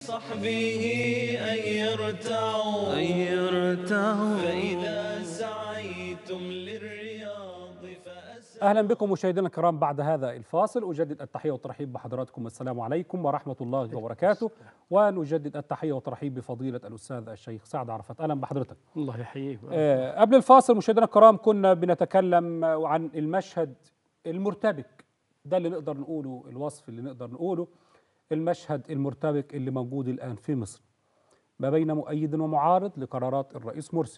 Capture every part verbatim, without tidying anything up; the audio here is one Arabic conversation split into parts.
صحبه أن يرتعوا أن يرتعوا فإذا سعيتم للرياض فأسعوا. أهلا بكم مشاهدينا الكرام. بعد هذا الفاصل أجدد التحية والترحيب بحضراتكم. السلام عليكم ورحمة الله وبركاته. ونجدد التحية والترحيب بفضيلة الأستاذ الشيخ سعد عرفات. أهلا بحضرتك. الله يحييك. آه قبل الفاصل مشاهدينا الكرام كنا بنتكلم عن المشهد المرتبك، ده اللي نقدر نقوله، الوصف اللي نقدر نقوله، المشهد المرتبك اللي موجود الآن في مصر ما بين مؤيد ومعارض لقرارات الرئيس مرسي.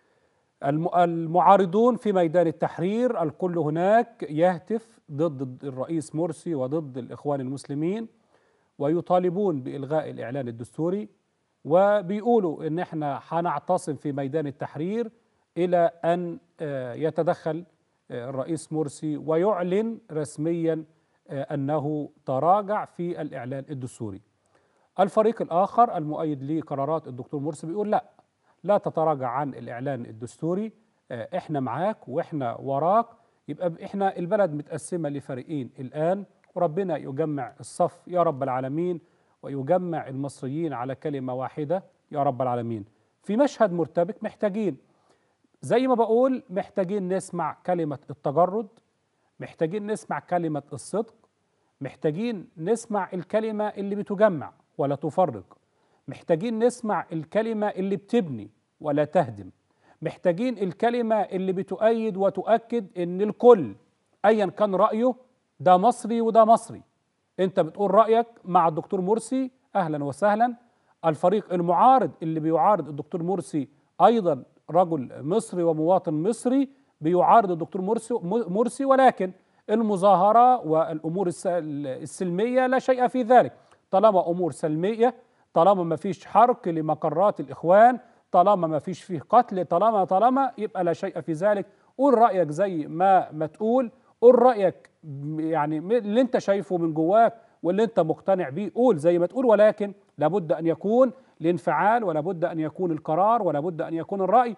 المعارضون في ميدان التحرير الكل هناك يهتف ضد الرئيس مرسي وضد الإخوان المسلمين، ويطالبون بإلغاء الإعلان الدستوري، وبيقولوا إن احنا هنعتصم في ميدان التحرير إلى أن يتدخل الرئيس مرسي ويعلن رسميا أنه تراجع في الإعلان الدستوري. الفريق الآخر المؤيد لقرارات الدكتور مرسي بيقول لا لا تتراجع عن الإعلان الدستوري، احنا معاك واحنا وراك. يبقى احنا البلد متقسمة لفريقين الآن، وربنا يجمع الصف يا رب العالمين، ويجمع المصريين على كلمة واحدة يا رب العالمين. في مشهد مرتبك محتاجين، زي ما بقول، محتاجين نسمع كلمة التجرد، محتاجين نسمع كلمة الصدق، محتاجين نسمع الكلمة اللي بتجمع ولا تفرق، محتاجين نسمع الكلمة اللي بتبني ولا تهدم، محتاجين الكلمة اللي بتؤيد وتؤكد ان الكل ايا كان رأيه ده مصري وده مصري. انت بتقول رأيك مع الدكتور مرسي، اهلا وسهلا. الفريق المعارض اللي بيعارض الدكتور مرسي ايضا رجل مصري ومواطن مصري بيعارض الدكتور مرسي مرسي ولكن المظاهرة والامور السلمية لا شيء في ذلك. طالما امور سلمية، طالما ما فيش حرق لمقرات الإخوان، طالما ما فيش فيه قتل، طالما طالما يبقى لا شيء في ذلك. قول رأيك زي ما ما تقول، قول رأيك يعني اللي انت شايفه من جواك واللي انت مقتنع بيه، قول زي ما تقول، ولكن لابد أن يكون الانفعال، ولابد أن يكون القرار، ولابد أن يكون الرأي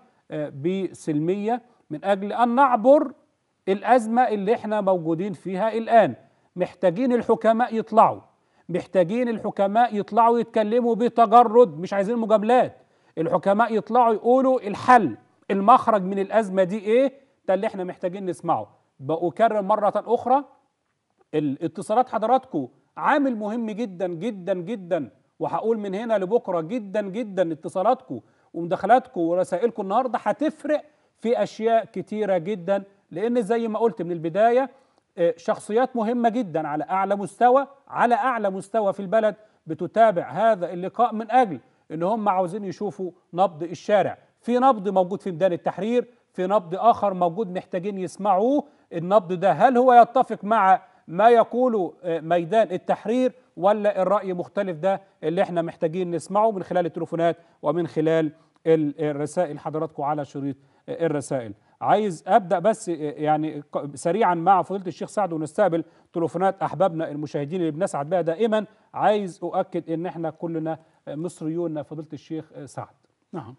بسلمية من أجل أن نعبر الأزمة اللي احنا موجودين فيها الآن. محتاجين الحكماء يطلعوا، محتاجين الحكماء يطلعوا يتكلموا بتجرد، مش عايزين مجاملات. الحكماء يطلعوا يقولوا الحل، المخرج من الأزمة دي ايه، ده اللي احنا محتاجين نسمعه. بأكرر مرة أخرى، الاتصالات حضراتكم عامل مهم جدا جدا جدا، وهقول من هنا لبكرة جدا جدا اتصالاتكم ومداخلاتكم ورسائلكم النهاردة هتفرق في أشياء كتيرة جدا، لأن زي ما قلت من البداية شخصيات مهمة جدا على أعلى مستوى على أعلى مستوى في البلد بتتابع هذا اللقاء من أجل إن هم عاوزين يشوفوا نبض الشارع. في نبض موجود في ميدان التحرير، في نبض آخر موجود محتاجين يسمعوه. النبض ده هل هو يتفق مع ما يقوله ميدان التحرير ولا الرأي مختلف؟ ده اللي احنا محتاجين نسمعه من خلال التليفونات ومن خلال الرسائل حضراتكم على شريط الرسائل. عايز ابدا بس يعني سريعا مع فضيله الشيخ سعد ونستقبل تليفونات احبابنا المشاهدين اللي بنسعد بها دائما. عايز اؤكد ان احنا كلنا مصريون فضيله الشيخ سعد. نعم.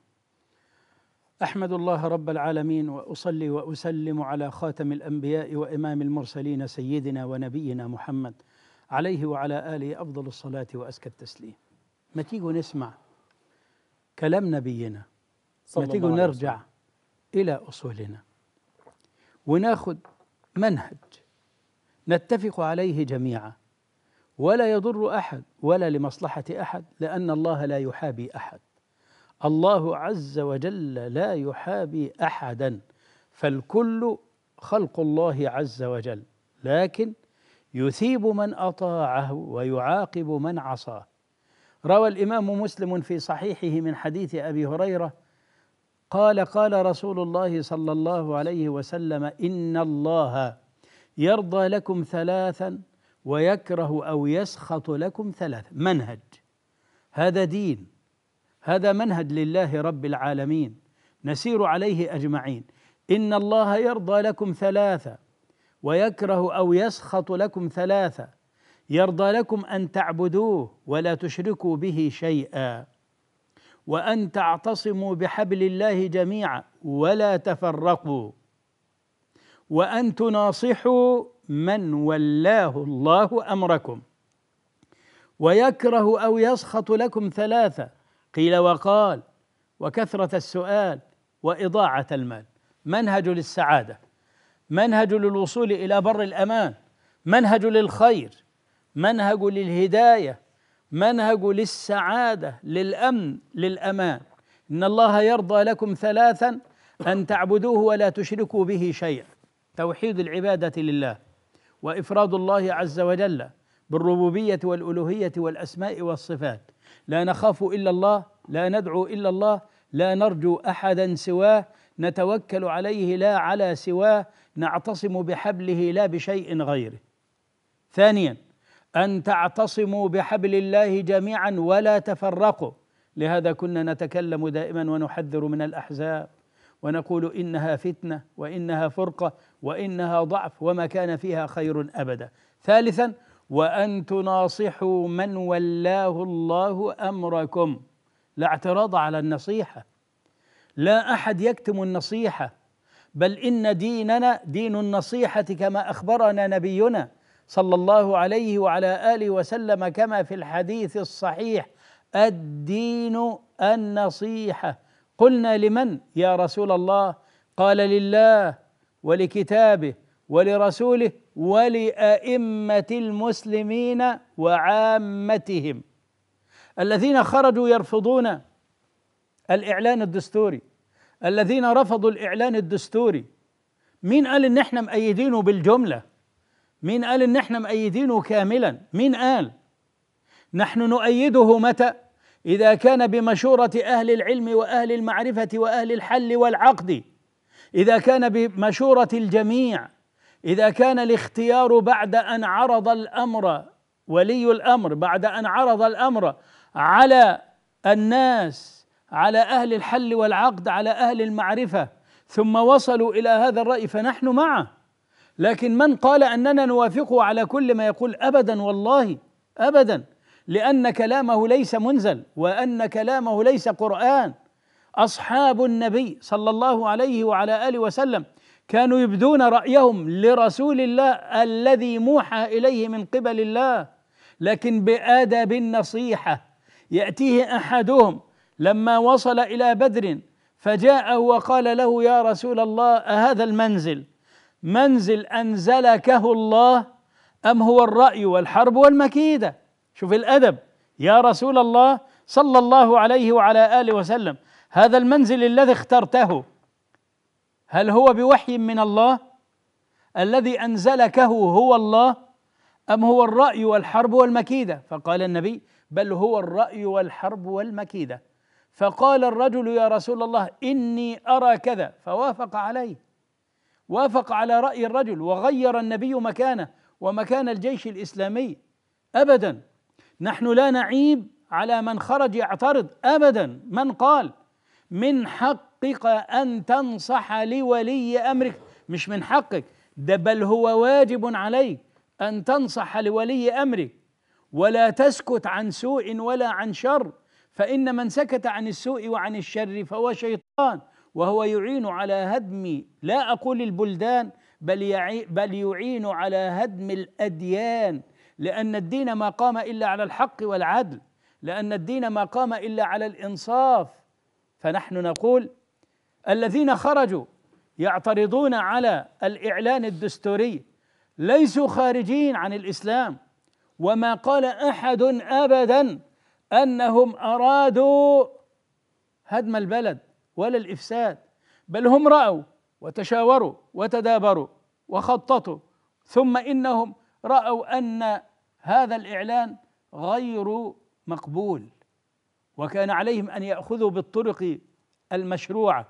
احمد الله رب العالمين واصلي واسلم على خاتم الانبياء وامام المرسلين سيدنا ونبينا محمد عليه وعلى اله افضل الصلاه وازكى التسليم. ما تيجوا نسمع كلام نبينا، ما تيجوا نرجع إلى أصولنا وناخد منهج نتفق عليه جميعا، ولا يضر أحد ولا لمصلحة أحد، لأن الله لا يحابي أحد. الله عز وجل لا يحابي أحدا، فالكل خلق الله عز وجل، لكن يثيب من أطاعه ويعاقب من عصاه. روى الإمام مسلم في صحيحه من حديث أبي هريرة قال قال رسول الله صلى الله عليه وسلم: إن الله يرضى لكم ثلاثا ويكره أو يسخط لكم ثلاثا. منهج، هذا دين، هذا منهج لله رب العالمين نسير عليه أجمعين. إن الله يرضى لكم ثلاثا ويكره أو يسخط لكم ثلاثا. يرضى لكم أن تعبدوه ولا تشركوا به شيئا، وأن تعتصموا بحبل الله جميعا ولا تفرقوا، وأن تناصحوا من ولاه الله أمركم، ويكره أو يسخط لكم ثلاثة: قيل وقال، وكثرة السؤال، وإضاعة المال. منهج للسعادة، منهج للوصول إلى بر الأمان، منهج للخير، منهج للهداية، منهج للسعادة، للأمن، للأمان. إن الله يرضى لكم ثلاثا: أن تعبدوه ولا تشركوا به شيئا، توحيد العبادة لله، وإفراد الله عز وجل بالربوبية والألوهية والأسماء والصفات، لا نخاف إلا الله، لا ندعو إلا الله، لا نرجو أحدا سواه، نتوكل عليه لا على سواه، نعتصم بحبله لا بشيء غيره. ثانيا: أن تعتصموا بحبل الله جميعا ولا تفرقوا. لهذا كنا نتكلم دائما ونحذر من الأحزاب ونقول إنها فتنة وإنها فرقة وإنها ضعف وما كان فيها خير أبدا. ثالثا: وأن تناصحوا من ولاه الله أمركم. لا اعتراض على النصيحة، لا أحد يكتم النصيحة، بل إن ديننا دين النصيحة كما أخبرنا نبينا صلى الله عليه وعلى آله وسلم كما في الحديث الصحيح: الدين النصيحة. قلنا: لمن يا رسول الله؟ قال: لله ولكتابه ولرسوله ولأئمة المسلمين وعامتهم، الذين خرجوا يرفضون الإعلان الدستوري، الذين رفضوا الإعلان الدستوري. مين قال إن احنا مأيدينه بالجملة؟ مين قال إن احنا مأيدينه كاملا؟ مين قال؟ نحن نؤيده متى؟ إذا كان بمشورة أهل العلم وأهل المعرفة وأهل الحل والعقد، إذا كان بمشورة الجميع، إذا كان الاختيار بعد أن عرض الأمر ولي الأمر، بعد أن عرض الأمر على الناس، على أهل الحل والعقد، على أهل المعرفة، ثم وصلوا إلى هذا الرأي فنحن معه. لكن من قال أننا نوافقه على كل ما يقول؟ أبدا والله أبدا، لأن كلامه ليس منزل وأن كلامه ليس قرآن. أصحاب النبي صلى الله عليه وعلى آله وسلم كانوا يبدون رأيهم لرسول الله الذي موحى إليه من قبل الله، لكن بآداب النصيحة. يأتيه أحدهم لما وصل إلى بدر فجاءه وقال له: يا رسول الله، أهذا المنزل منزل أنزلكه الله أم هو الرأي والحرب والمكيدة؟ شوف الأدب. يا رسول الله صلى الله عليه وعلى آله وسلم، هذا المنزل الذي اخترته هل هو بوحي من الله؟ الذي أنزلكه هو الله أم هو الرأي والحرب والمكيدة؟ فقال النبي: بل هو الرأي والحرب والمكيدة. فقال الرجل: يا رسول الله، إني أرى كذا، فوافق عليه، وافق على رأي الرجل، وغير النبي مكانه ومكان الجيش الإسلامي. أبدا، نحن لا نعيب على من خرج يعترض أبدا. من قال من حقك أن تنصح لولي أمرك؟ مش من حقك ده، بل هو واجب عليك أن تنصح لولي أمرك، ولا تسكت عن سوء ولا عن شر، فإن من سكت عن السوء وعن الشر فهو شيطان، وهو يعين على هدم، لا أقول البلدان، بل يعي بل يعين على هدم الأديان، لأن الدين ما قام إلا على الحق والعدل، لأن الدين ما قام إلا على الإنصاف. فنحن نقول: الذين خرجوا يعترضون على الإعلان الدستوري ليسوا خارجين عن الإسلام، وما قال أحد أبدا أنهم أرادوا هدم البلد ولا الإفساد، بل هم رأوا وتشاوروا وتدابروا وخططوا، ثم إنهم رأوا أن هذا الإعلان غير مقبول، وكان عليهم أن يأخذوا بالطرق المشروعة.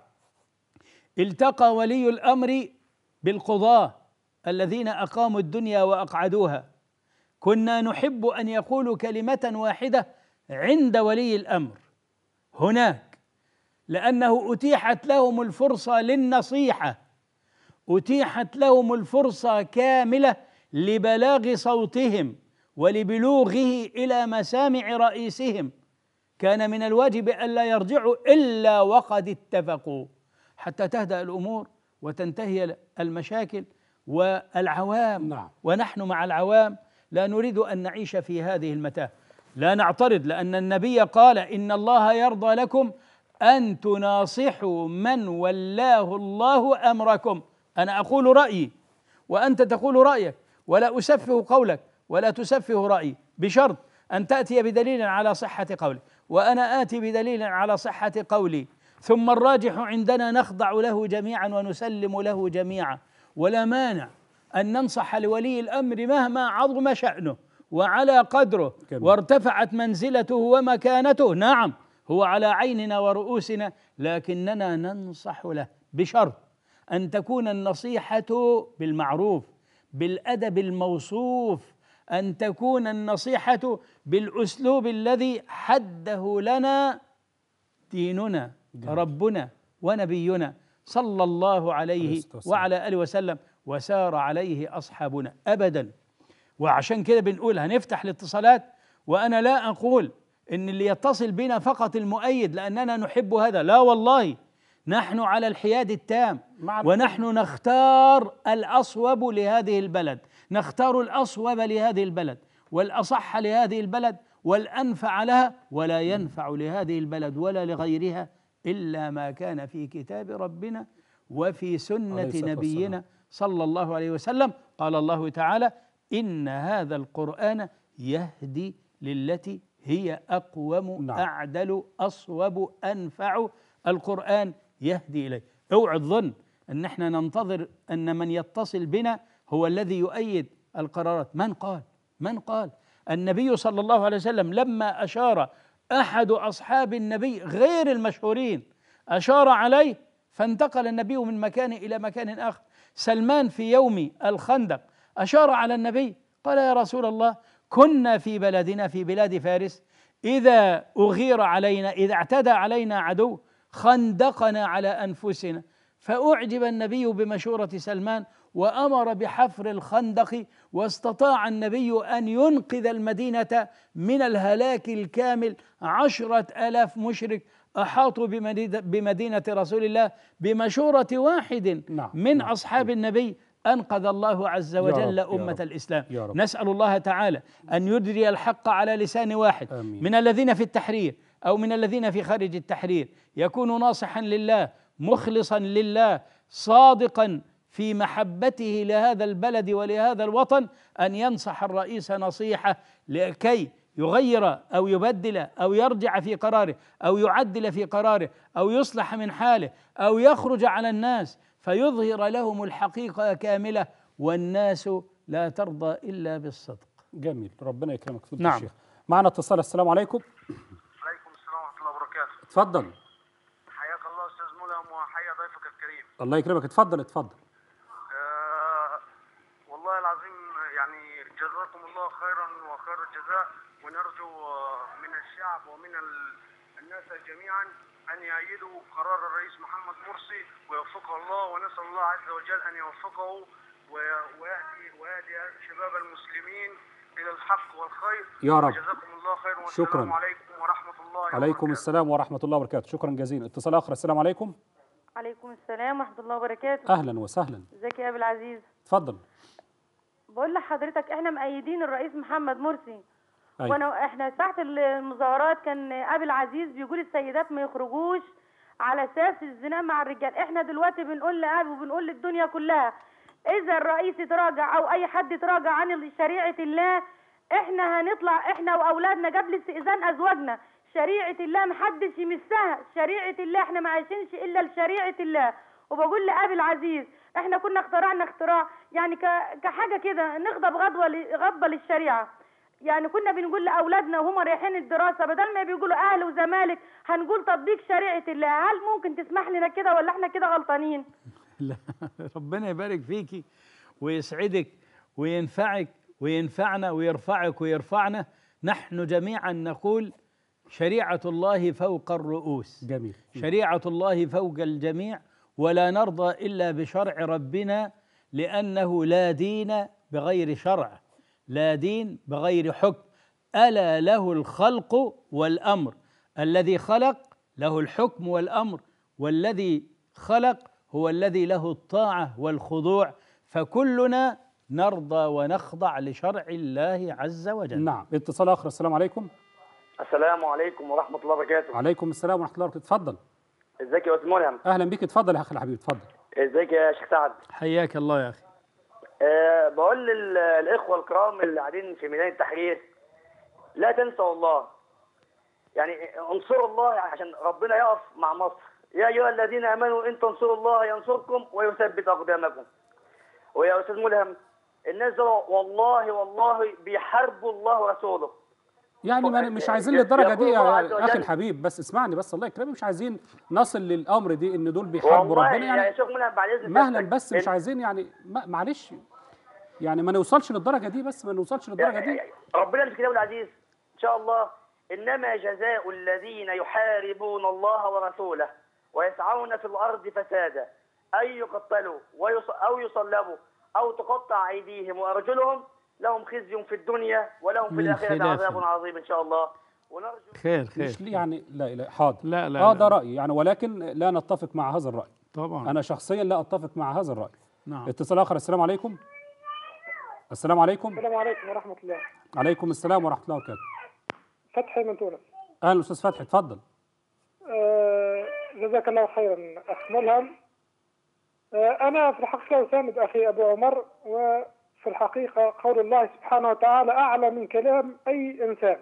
التقى ولي الأمر بالقضاة الذين أقاموا الدنيا وأقعدوها. كنا نحب أن يقولوا كلمة واحدة عند ولي الأمر هناك، لأنه أتيحت لهم الفرصة للنصيحة، أتيحت لهم الفرصة كاملة لبلاغ صوتهم ولبلوغه إلى مسامع رئيسهم. كان من الواجب ألا يرجعوا إلا وقد اتفقوا، حتى تهدأ الأمور وتنتهي المشاكل والعوام. نعم. ونحن مع العوام لا نريد أن نعيش في هذه المتاهة. لا نعترض، لأن النبي قال إن الله يرضى لكم أن تناصحوا من ولاه الله أمركم. أنا أقول رأيي وأنت تقول رأيك، ولا أسفه قولك ولا تسفه رأيي، بشرط أن تأتي بدليل على صحة قولي وأنا آتي بدليل على صحة قولي، ثم الراجح عندنا نخضع له جميعا ونسلم له جميعا. ولا مانع أن ننصح لولي الأمر مهما عظم شأنه وعلى قدره كمي. وارتفعت منزلته ومكانته، نعم هو على عيننا ورؤوسنا، لكننا ننصح له بشرط أن تكون النصيحة بالمعروف بالأدب الموصوف، أن تكون النصيحة بالأسلوب الذي حده لنا ديننا ربنا ونبينا صلى الله عليه وعلى آله وسلم وسار عليه أصحابنا أبدا. وعشان كده بنقول هنفتح الاتصالات، وأنا لا أقول إن اللي يتصل بنا فقط المؤيد لأننا نحب هذا، لا والله، نحن على الحياد التام ونحن نختار الأصوب لهذه البلد، نختار الأصوب لهذه البلد والأصح لهذه البلد والأنفع لها، ولا ينفع لهذه البلد ولا لغيرها إلا ما كان في كتاب ربنا وفي سنة نبينا صلى الله عليه وسلم. قال الله تعالى: إن هذا القرآن يهدي للتي هي أقوم نعم. أعدل أصوب أنفع، القرآن يهدي إليه. اوعى تظن أن احنا ننتظر أن من يتصل بنا هو الذي يؤيد القرارات. من قال؟ من قال؟ النبي صلى الله عليه وسلم لما أشار أحد أصحاب النبي غير المشهورين أشار عليه فانتقل النبي من مكان إلى مكان آخر. سلمان في يوم الخندق أشار على النبي قال: يا رسول الله، كنا في بلدنا في بلاد فارس إذا أغير علينا، إذا اعتدى علينا عدو خندقنا على أنفسنا، فأعجب النبي بمشورة سلمان وأمر بحفر الخندق، واستطاع النبي أن ينقذ المدينة من الهلاك الكامل. عشرة آلاف مشرك أحاطوا بمدينة رسول الله بمشورة واحد نعم. من نعم. أصحاب النبي أنقذ الله عز وجل أمة الإسلام. نسأل الله تعالى أن يدري الحق على لسان واحد آمين. من الذين في التحرير أو من الذين في خارج التحرير يكون ناصحا لله مخلصا لله صادقا في محبته لهذا البلد ولهذا الوطن، أن ينصح الرئيس نصيحة لكي يغير أو يبدل أو يرجع في قراره أو يعدل في قراره أو يصلح من حاله أو يخرج على الناس فيظهر لهم الحقيقة كاملة، والناس لا ترضى إلا بالصدق. جميل، ربنا يكرمك فضيلة نعم. الشيخ. معنا اتصال. السلام عليكم. عليكم السلام ورحمة الله وبركاته. اتفضل. حياك الله أستاذ ملهم وحيا ضيفك الكريم. الله يكرمك، اتفضل اتفضل. آه والله العظيم يعني جزاكم الله خيرا وخير الجزاء، ونرجو من الشعب ومن الناس جميعا أن يؤيدوا قرار الرئيس محمد مرسي ويوفقه الله، ونسأل الله عز وجل أن يوفقه ويهدي ويهدي شباب المسلمين إلى الحق والخير يا رب. جزاكم الله خير، شكرا. والسلام عليكم ورحمة الله وبركاته. عليكم السلام ورحمة الله وبركاته. شكرا جزيلا. اتصال آخر. السلام عليكم. عليكم السلام ورحمة الله وبركاته. أهلا وسهلا. ازيك يا أبي العزيز؟ اتفضل. بقول لحضرتك احنا مؤيدين الرئيس محمد مرسي. أيوة. وانا احنا ساعة المظاهرات كان أبي العزيز بيقول السيدات ما يخرجوش على أساس الزنا مع الرجال. احنا دلوقتي بنقول لأبي وبنقول للدنيا كلها إذا الرئيس يتراجع أو أي حد يتراجع عن شريعة الله احنا هنطلع احنا وأولادنا قبل استئذان أزواجنا. شريعة الله محدش يمسها، شريعة الله احنا ما عايشينش إلا لشريعة الله. وبقول لأبي العزيز احنا كنا اخترعنا اختراع يعني كحاجة كده نغضب غضبة غضبة للشريعة. يعني كنا بنقول لأولادنا وهم رايحين الدراسة بدل ما بيقولوا أهل وزمالك هنقول تطبيق شريعة الله. هل ممكن تسمح لنا كده ولا احنا كده غلطانين؟ لا، ربنا يبارك فيكي ويسعدك وينفعك وينفعنا ويرفعك ويرفعنا. نحن جميعا نقول شريعة الله فوق الرؤوس. جميل. شريعة الله فوق الجميع، ولا نرضى إلا بشرع ربنا، لأنه لا دين بغير شرع، لا دين بغير حكم. ألا له الخلق والأمر، الذي خلق له الحكم والأمر، والذي خلق هو الذي له الطاعة والخضوع، فكلنا نرضى ونخضع لشرع الله عز وجل. نعم. اتصال آخر. السلام عليكم. السلام عليكم ورحمة الله وبركاته. عليكم السلام ورحمة الله وبركاته. اتفضل. ازيك يا استاذ ملهم؟ اهلا بيك، اتفضل يا اخي الحبيب، اتفضل. ازيك يا شيخ سعد؟ حياك الله يا اخي. أه بقول للاخوة الكرام اللي قاعدين في ميدان التحرير لا تنسوا الله، يعني انصروا الله عشان ربنا يقف مع مصر. يا ايها الذين امنوا ان تنصروا الله ينصركم ويثبت اقدامكم. ويا استاذ ملهم الناس دول والله والله بيحاربوا الله ورسوله. يعني ما مش عايزين للدرجه دي يا اخي الحبيب، بس اسمعني بس الله يكرمك، مش عايزين نصل للامر دي ان دول بيحاربوا ربنا يعني يا شيخ ملهم بعد اذنك مهلا، بس مش عايزين يعني معلش يعني ما نوصلش للدرجه دي، بس ما نوصلش للدرجه دي. ربنا في كتابه العزيز ان شاء الله انما جزاء الذين يحاربون الله ورسوله ويسعون في الارض فسادا ان يقتلوا او يصلبوا او تقطع ايديهم وارجلهم لهم خزي في الدنيا ولهم في الاخره عذاب عظيم ان شاء الله. ونرجو خير خير مش يعني لا لا حاضر لا لا اه ده رايي يعني، ولكن لا نتفق مع هذا الراي طبعا. انا شخصيا لا اتفق مع هذا الراي. نعم. اتصال اخر. السلام عليكم. السلام عليكم. السلام عليكم ورحمه الله. عليكم السلام ورحمه الله وبركاته. فتحي من تونس. اهلا استاذ فتحي، اتفضل. آه جزاك الله خيرا اخ ملهم. آه انا في الحقيقه اساند اخي ابو عمر، وفي الحقيقه قول الله سبحانه وتعالى اعلى من كلام اي انسان.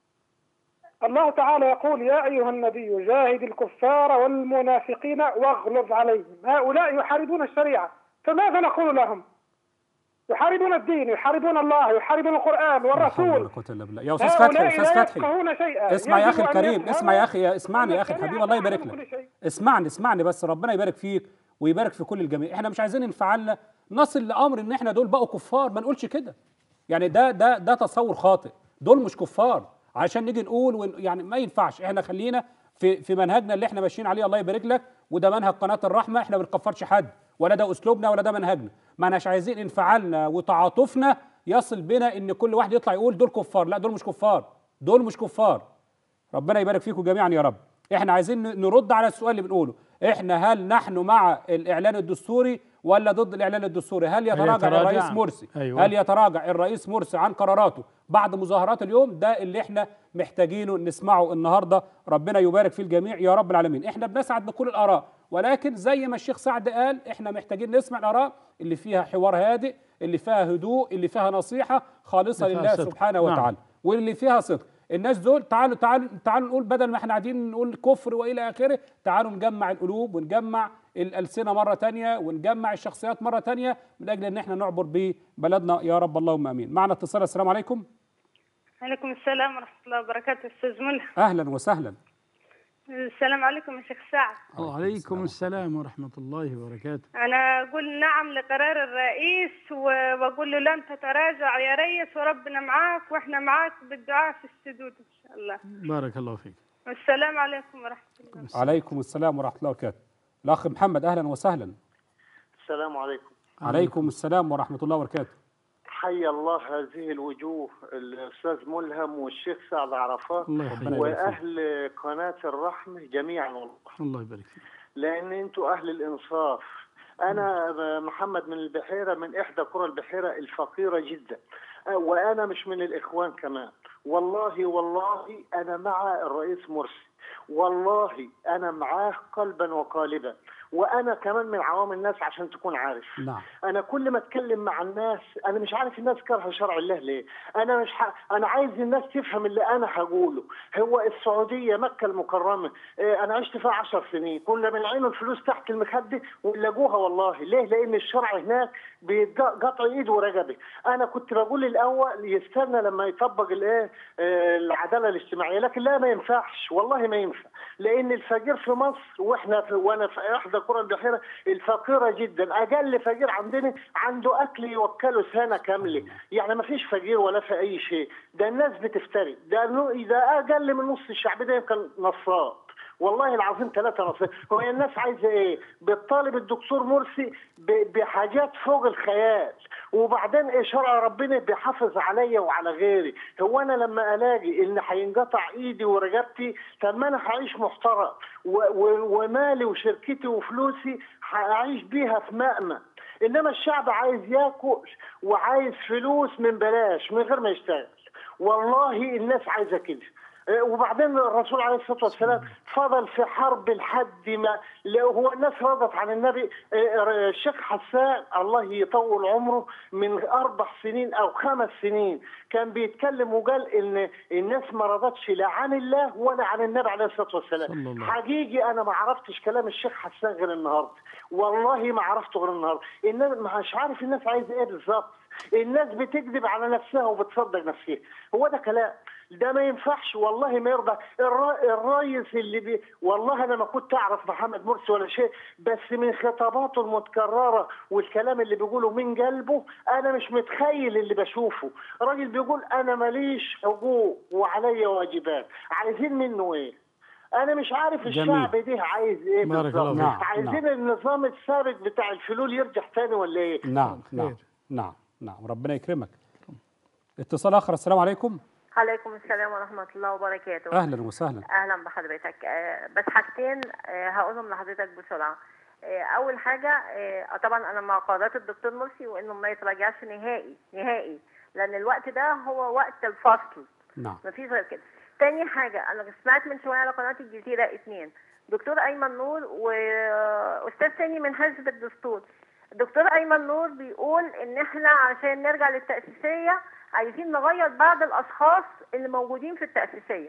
الله تعالى يقول يا ايها النبي جاهد الكفار والمنافقين واغلظ عليهم. هؤلاء يحاربون الشريعه، فماذا نقول لهم؟ يحاربون الدين، يحاربون الله، يحاربون القرآن والرسول. يا أستاذ فتحي، أستاذ فتحي اسمع يا أخي الكريم، اسمع يا أخي، اسمعني يا أخي الحبيب، الله يبارك لك. اسمعني اسمعني بس، ربنا يبارك فيك ويبارك في كل الجميع. احنا مش عايزين انفعالنا نصل لأمر إن احنا دول بقوا كفار، ما نقولش كده. يعني ده ده ده تصور خاطئ، دول مش كفار عشان نيجي نقول ون... يعني ما ينفعش. احنا خلينا في في منهجنا اللي احنا ماشيين عليه، الله يبارك لك، وده منهج قناة الرحمة. احنا ما بنكفرش حد، ولا ده اسلوبنا ولا ده منهجنا. ما اناش عايزين انفعالنا وتعاطفنا يصل بنا ان كل واحد يطلع يقول دول كفار. لا، دول مش كفار، دول مش كفار. ربنا يبارك فيكم جميعا يا رب. احنا عايزين نرد على السؤال اللي بنقوله، احنا هل نحن مع الاعلان الدستوري ولا ضد الاعلان الدستوري؟ هل يتراجع الرئيس مرسي؟ أيوة. هل يتراجع الرئيس مرسي عن قراراته بعد مظاهرات اليوم؟ ده اللي احنا محتاجينه نسمعه النهارده. ربنا يبارك في الجميع يا رب العالمين. احنا بنسعد بكل الاراء، ولكن زي ما الشيخ سعد قال احنا محتاجين نسمع الاراء اللي فيها حوار هادئ، اللي فيها هدوء، اللي فيها نصيحه خالصه لله صدق. سبحانه نعم. وتعالى، واللي فيها صدق. الناس دول تعالوا تعالوا تعالوا نقول، بدل ما احنا قاعدين نقول كفر والى اخره، تعالوا نجمع القلوب ونجمع الالسنه مره ثانيه ونجمع الشخصيات مره ثانيه من اجل ان احنا نعبر ببلدنا يا رب اللهم امين. معنا اتصال. السلام عليكم. وعليكم السلام ورحمه الله وبركاته. استاذ ملهم اهلا وسهلا. السلام عليكم يا شيخ سعد. وعليكم السلام ورحمه الله وبركاته. انا اقول نعم لقرار الرئيس، واقول له لن تتراجع يا ريس، وربنا معاك واحنا معاك بالدعاء في السدود ان شاء الله. بارك الله فيك. والسلام عليكم ورحمه الله. عليكم السلام ورحمه الله وبركاته. الاخ محمد اهلا وسهلا. السلام عليكم. عليكم السلام ورحمه الله وبركاته. حي الله هذه الوجوه، الاستاذ ملهم والشيخ سعد عرفات واهل قناه الرحمه جميعا والله. الله يبارك فيك. لان انتوا اهل الانصاف. انا محمد من البحيره، من احدى قرى البحيره الفقيره جدا، وانا مش من الاخوان كمان. والله والله انا مع الرئيس مرسي، والله انا معاه قلبا وقالبا، وانا كمان من عوام الناس عشان تكون عارف. نعم. انا كل ما اتكلم مع الناس انا مش عارف الناس كارهه شرع الله ليه. انا مش ح... انا عايز الناس تفهم اللي انا هقوله. هو السعوديه مكه المكرمه، إيه انا عشت فيها عشر سنين، كنا بنعين الفلوس تحت المخده ونلاقوها. والله ليه؟ لان الشرع هناك بقطع ايد ورقبه. انا كنت بقول الاول يستنى لما يطبق الايه العداله الاجتماعيه، لكن لا ما ينفعش، والله ما ينفع. لان الفقير في مصر، واحنا في وانا في احدى قرى البحيره الفقيره جدا، اقل فقير عندنا عنده اكل يوكله سنه كامله. يعني ما فيش فقير ولا في اي شيء، ده الناس بتفتري. ده اذا اقل من نص الشعب ده يمكن نصاب، والله العظيم ثلاثة نصاب. هو الناس عايزه ايه؟ بتطالب الدكتور مرسي بحاجات فوق الخيال، وبعدين ايه شرع ربنا بيحافظ عليا وعلى غيري. هو انا لما الاقي ان هينقطع ايدي ورقبتي، طب ما انا هعيش محترم، ومالي وشركتي وفلوسي هعيش بيها في مأمن. انما الشعب عايز ياكل وعايز فلوس من بلاش من غير ما يشتغل. والله الناس عايزه كده. وبعدين الرسول عليه الصلاة والسلام فضل في حرب لحد ما هو الناس رضت عن النبي. الشيخ حسان الله يطول عمره من أربع سنين أو خمس سنين كان بيتكلم وقال إن الناس ما رضتش لا عن الله ولا عن النبي عليه الصلاة والسلام. حقيقي أنا ما عرفتش كلام الشيخ حسان غير النهاردة، والله ما عرفته غير النهاردة. الناس مش عارف الناس عايزة إيه بالظبط. الناس بتكذب على نفسها وبتصدق نفسها، هو ده كلام؟ ده ما ينفعش والله، ما يرضى الرئيس اللي بي والله انا ما كنت اعرف محمد مرسي ولا شيء، بس من خطاباته المتكرره والكلام اللي بيقوله من قلبه انا مش متخيل اللي بشوفه. راجل بيقول انا ماليش حقوق وعليا واجبات، عايزين منه ايه؟ انا مش عارف الشعب ده عايز ايه بالظبط. نعم. عايزين نعم. النظام السابق بتاع الفلول يرجع تاني ولا ايه؟ نعم نعم نعم نعم ربنا يكرمك. اتصال اخر. السلام عليكم. عليكم السلام ورحمة الله وبركاته. أهلا وسهلا. أهلا بحضرتك. أه بس حاجتين أه هقولهم لحضرتك بسرعة. أه أول حاجة أه طبعا أنا مع قرارات الدكتور مرسي وإنه ما يتراجعش نهائي نهائي، لأن الوقت ده هو وقت الفصل. نعم. مفيش غير كده. تاني حاجة أنا سمعت من شوية على قناة الجزيرة اثنين دكتور أيمن نور وأستاذ ثاني من حزب الدستور. الدكتور أيمن نور بيقول إن إحنا عشان نرجع للتأسيسية عايزين نغير بعض الاشخاص اللي موجودين في التأسيسية،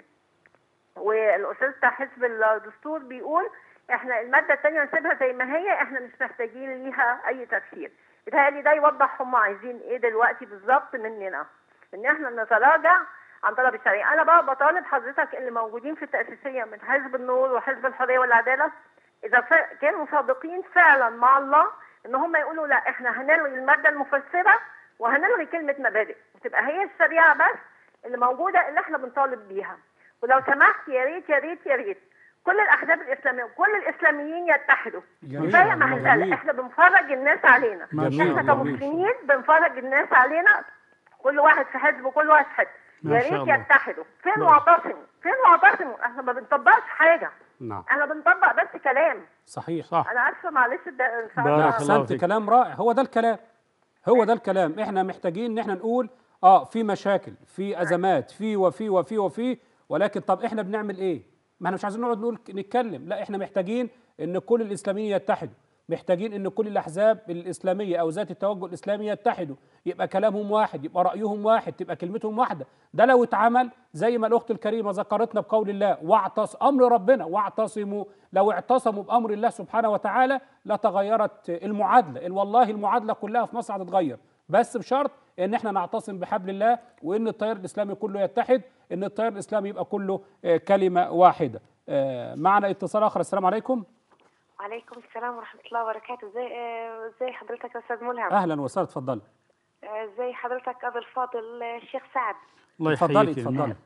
والاستاذ بتاع حزب الدستور بيقول احنا المادة الثانية نسيبها زي ما هي، احنا مش محتاجين ليها اي تفسير. بيتهيألي ده يوضح هم عايزين ايه دلوقتي بالظبط مننا، ان احنا نتراجع عن طلب الشريعة. انا بقى بطالب حضرتك اللي موجودين في التأسيسية من حزب النور وحزب الحرية والعدالة اذا كانوا صادقين فعلا مع الله ان هم يقولوا لا احنا هنلغي المادة المفسرة وهنلغي كلمة مبادئ وتبقى هي الشريعة بس اللي موجودة اللي احنا بنطالب بيها. ولو سمحت يا ريت يا ريت يا ريت كل الأحزاب الإسلامية وكل الإسلاميين يتحدوا. كفاية مهزلة، احنا بنفرج الناس علينا، احنا كمسلمين بنفرج الناس علينا، كل واحد في حزب وكل واحد في حزب. يا ريت يتحدوا. فين واعتصموا؟ فين واعتصموا؟ احنا ما بنطبقش حاجة. نعم. احنا بنطبق بس كلام. صحيح. صح. أنا آسفة معلش. أحسنت، كلام رائع. هو ده الكلام. هو ده الكلام. احنا محتاجين ان احنا نقول اه في مشاكل، في ازمات، في وفي وفي وفي ولكن طب احنا بنعمل ايه؟ ما احنا مش عايزين نقعد نقول نتكلم، لا احنا محتاجين ان كل الاسلاميين يتحدوا، محتاجين ان كل الاحزاب الاسلاميه او ذات التوجه الاسلامي يتحدوا، يبقى كلامهم واحد، يبقى رايهم واحد، تبقى كلمتهم واحده. ده لو اتعمل زي ما الاخت الكريمه ذكرتنا بقول الله واعتص امر ربنا واعتصموا، لو اعتصموا بامر الله سبحانه وتعالى لتغيرت المعادله. والله المعادله كلها في مصر هتتغير، بس بشرط ان احنا نعتصم بحبل الله، وان التيار الاسلامي كله يتحد، ان التيار الاسلامي يبقى كله كلمه واحده. معنا اتصال اخر. السلام عليكم. وعليكم السلام ورحمه الله وبركاته. ازي ازي حضرتك يا استاذ ملهم؟ اهلا وسهلا. اتفضلي. ازي حضرتك ابو الفاضل الشيخ سعد؟ الله يحييك. اتفضلي اتفضلي.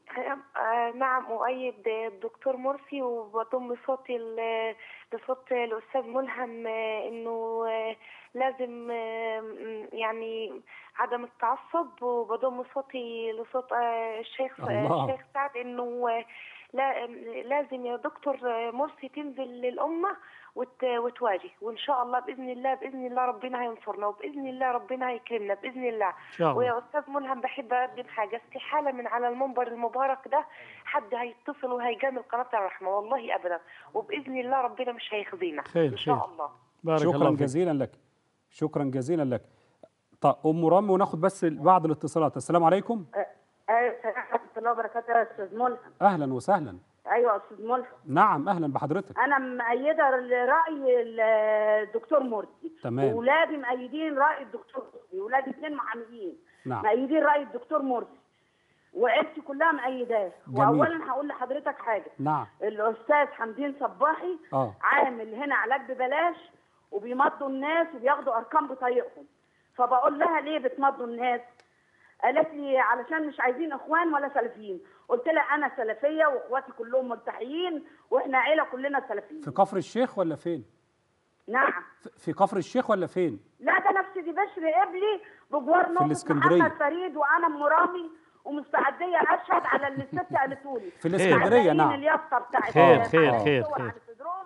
نعم، أؤيد الدكتور مرسي وبضم صوتي لصوت الأستاذ ملهم إنه لازم يعني عدم التعصب، وبضم صوتي لصوت الشيخ الشيخ سعد إنه لا لازم يا دكتور مرسي تنزل للأمة وتواجه، وإن شاء الله بإذن الله بإذن الله ربنا هينصرنا، وبإذن الله ربنا هيكرمنا بإذن الله. ويا أستاذ ملهم بحب أقدم حاجة، استحالة من على المنبر المبارك ده حد هيتصل وهيجامل قناة الرحمة، والله أبدا، وبإذن الله ربنا مش هيخزينا إن شاء الله. بارك شكرا الله جزيلا لك. شكرا جزيلا لك. طيب أم رامي، وناخد بس بعض الاتصالات. السلام عليكم. ايوه السلام ورحمه الله وبركاته يا استاذ ملهم. اهلا وسهلا. ايوه يا استاذ ملهم. نعم اهلا بحضرتك. انا مؤيده راي الدكتور مرسي. تمام. واولادي مؤيدين راي الدكتور مرسي، اولادي اثنين محاميين. نعم. مؤيدين راي الدكتور مرسي وعيلتي كلها مؤيداه. واولا هقول لحضرتك حاجه. نعم. الاستاذ حمدين صباحي اه عامل هنا علاج ببلاش وبيمضوا الناس وبياخدوا ارقام بطريقهم، فبقول لها ليه بتمضوا الناس؟ قالت لي علشان مش عايزين اخوان ولا سلفيين. قلت لها انا سلفيه واخواتي كلهم ملتحيين واحنا عيله كلنا سلفيين. في كفر الشيخ ولا فين؟ نعم في كفر الشيخ ولا فين؟ لا ده نفس دي بشر قبلي بجوار نقطة محمد فريد وانا ام رامي، ومستعديه اشهد على اللي الست قالته لي في الاسكندريه. نعم. اليافطه بتاعت خير خير خير خير.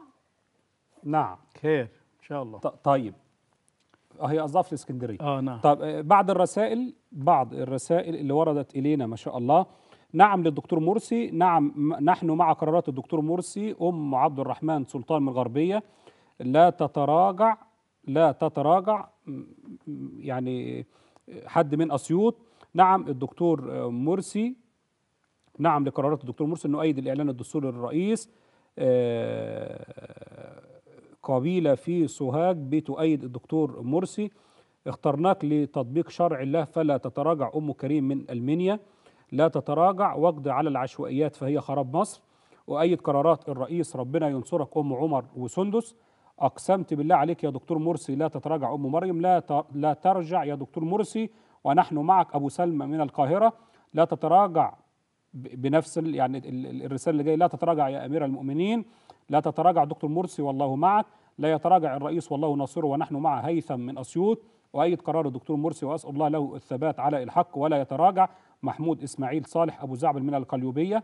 نعم خير ان شاء الله. طيب هي قصدها في الاسكندريه. اه نعم. طب بعض الرسائل بعض الرسائل اللي وردت الينا ما شاء الله. نعم للدكتور مرسي، نعم نحن مع قرارات الدكتور مرسي. أم عبد الرحمن سلطان من الغربية لا تتراجع، لا تتراجع. يعني حد من أسيوط، نعم الدكتور مرسي، نعم لقرارات الدكتور مرسي انه ايد الاعلان الدستوري للرئيس. قبيله في سوهاج بتؤيد الدكتور مرسي. اخترناك لتطبيق شرع الله فلا تتراجع. ام كريم من المنيا لا تتراجع، واقضي على العشوائيات فهي خراب مصر. وايد قرارات الرئيس، ربنا ينصرك. ام عمر وسندس، اقسمت بالله عليك يا دكتور مرسي لا تتراجع. ام مريم لا لا ترجع يا دكتور مرسي ونحن معك. ابو سلمى من القاهره لا تتراجع بنفس يعني الرساله اللي جايه، لا تتراجع يا امير المؤمنين، لا تتراجع دكتور مرسي والله معك، لا يتراجع الرئيس والله ناصره ونحن مع. هيثم من اسيوط، وايد قرار الدكتور مرسي واسال الله له الثبات على الحق ولا يتراجع. محمود اسماعيل صالح ابو زعبل من القليوبيه،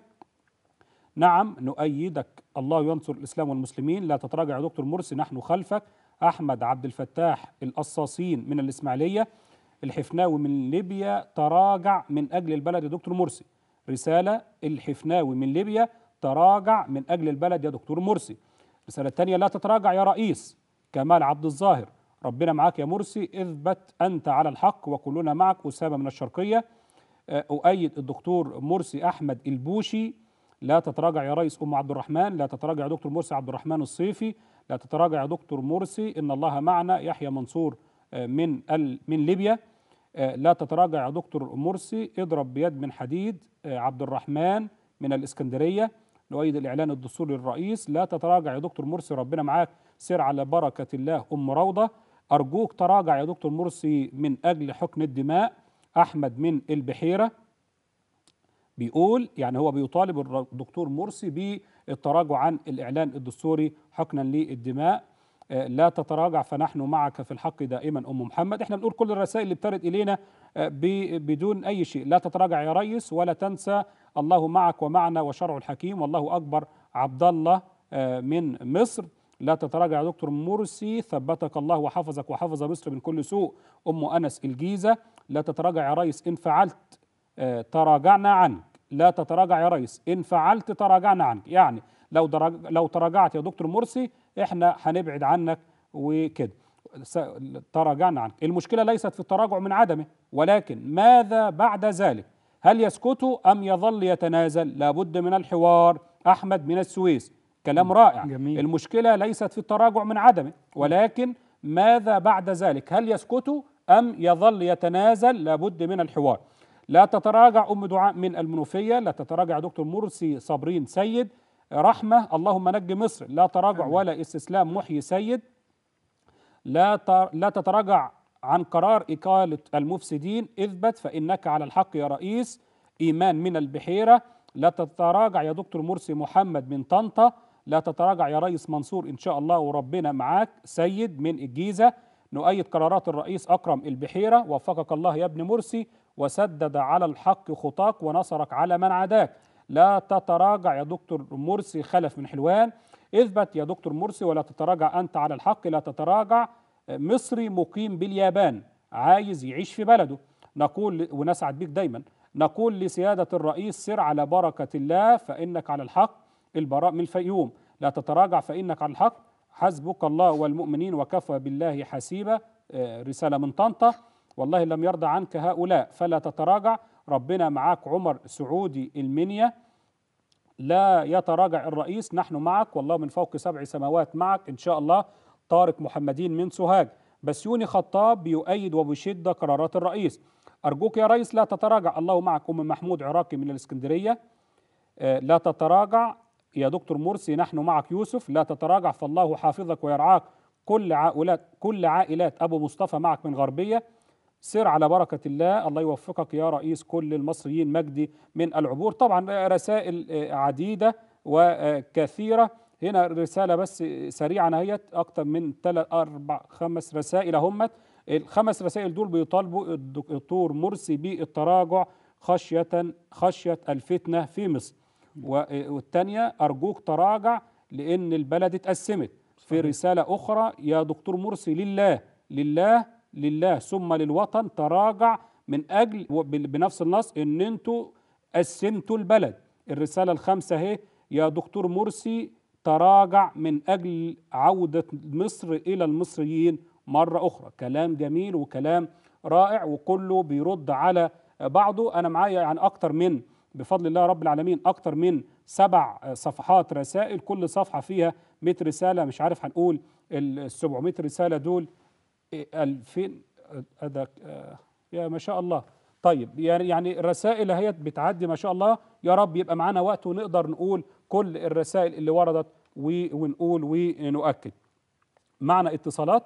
نعم نؤيدك، الله ينصر الاسلام والمسلمين، لا تتراجع يا دكتور مرسي نحن خلفك. احمد عبد الفتاح القصاصين من الاسماعيليه، الحفناوي من ليبيا تراجع من اجل البلد يا دكتور مرسي. رسالة، الحفناوي من ليبيا تراجع من أجل البلد يا دكتور مرسي. رسالة تانية، لا تتراجع يا رئيس. كمال عبد الظاهر، ربنا معاك يا مرسي، اثبت أنت على الحق وكلنا معك. أسامة من الشرقية، أؤيد الدكتور مرسي. أحمد البوشي، لا تتراجع يا رئيس. أم عبد الرحمن، لا تتراجع يا دكتور مرسي. عبد الرحمن الصيفي، لا تتراجع يا دكتور مرسي، إن الله معنا. يحيى منصور من من ليبيا، لا تتراجع يا دكتور مرسي، اضرب بيد من حديد. عبد الرحمن من الإسكندرية، نؤيد الإعلان الدستوري للرئيس، لا تتراجع يا دكتور مرسي ربنا معاك، سير على بركة الله. أم روضة، أرجوك تراجع يا دكتور مرسي من أجل حقن الدماء. أحمد من البحيرة بيقول يعني هو بيطالب الدكتور مرسي بالتراجع عن الإعلان الدستوري حقنا للدماء. لا تتراجع فنحن معك في الحق دائما. أم محمد، احنا بنقول كل الرسائل اللي بترد إلينا بدون أي شيء. لا تتراجع يا ريس ولا تنسى الله معك ومعنا وشرع الحكيم والله أكبر. عبد الله من مصر، لا تتراجع يا دكتور مرسي، ثبتك الله وحفظك وحفظ مصر من كل سوء. أم أنس الجيزة، لا تتراجع يا ريس، إن فعلت تراجعنا عنك. لا تتراجع يا ريس، إن فعلت تراجعنا عنك. يعني لو درج... لو تراجعت يا دكتور مرسي احنا هنبعد عنك وكده، تراجعنا عنك. المشكلة ليست في التراجع من عدمه، ولكن ماذا بعد ذلك؟ هل يسكت أم يظل يتنازل؟ لابد من الحوار. أحمد من السويس، كلام رائع. جميل. المشكلة ليست في التراجع من عدمه، ولكن ماذا بعد ذلك؟ هل يسكت أم يظل يتنازل؟ لابد من الحوار. لا تتراجع أم دعاء من المنوفية، لا تتراجع دكتور مرسي. صابرين سيد، رحمة، اللهم نج مصر، لا تراجع ولا استسلام. محيي سيد، لا لا تتراجع عن قرار إقالة المفسدين، اثبت فإنك على الحق يا رئيس. إيمان من البحيرة، لا تتراجع يا دكتور مرسي. محمد من طنطا، لا تتراجع يا رئيس منصور إن شاء الله وربنا معاك. سيد من الجيزة، نؤيد قرارات الرئيس. أكرم البحيرة، وفقك الله يا ابن مرسي وسدد على الحق خطاك ونصرك على من عداك. لا تتراجع يا دكتور مرسي. خلف من حلوان، اثبت يا دكتور مرسي ولا تتراجع أنت على الحق. لا تتراجع. مصري مقيم باليابان عايز يعيش في بلده، نقول ونسعد بك دايما، نقول لسيادة الرئيس سر على بركة الله فإنك على الحق. البراء من الفيوم، لا تتراجع فإنك على الحق، حسبك الله والمؤمنين وكفى بالله حسيبا. رسالة من طنطا، والله لم يرضى عنك هؤلاء فلا تتراجع، ربنا معاك. عمر سعودي المنيا، لا يتراجع الرئيس نحن معك والله من فوق سبع سماوات معك إن شاء الله. طارق محمدين من سوهاج، بسيوني خطاب بيؤيد وبشدة قرارات الرئيس، أرجوك يا رئيس لا تتراجع الله معك. أم محمود عراقي من الإسكندرية، لا تتراجع يا دكتور مرسي نحن معك. يوسف، لا تتراجع فالله حافظك ويرعاك. كل عائلات كل عائلات أبو مصطفى معك من غربية، سر على بركة الله، الله يوفقك يا رئيس كل المصريين. مجدي من العبور. طبعا رسائل عديدة وكثيرة، هنا رسالة بس سريعة نهيت أكثر من ثلاث أربع خمس رسائل همت. الخمس رسائل دول بيطالبوا الدكتور مرسي بالتراجع خشية خشية الفتنة في مصر، والثانية أرجوك تراجع لأن البلد اتقسمت. في رسالة أخرى، يا دكتور مرسي لله لله لله ثم للوطن تراجع من أجل بنفس النص إن أنتوا قسمت البلد. الرسالة الخامسة اهي: يا دكتور مرسي تراجع من أجل عودة مصر إلى المصريين مرة أخرى. كلام جميل وكلام رائع وكله بيرد على بعضه. أنا معايا يعني أكتر من، بفضل الله رب العالمين، أكتر من سبع صفحات رسائل، كل صفحة فيها مئة رسالة. مش عارف هنقول ال سبعمئة رسالة دول ألفين أدك يا ما شاء الله. طيب يعني يعني الرسائل هي بتعدي ما شاء الله. يا رب يبقى معانا وقت ونقدر نقول كل الرسائل اللي وردت ونقول ونؤكد. معنا اتصالات.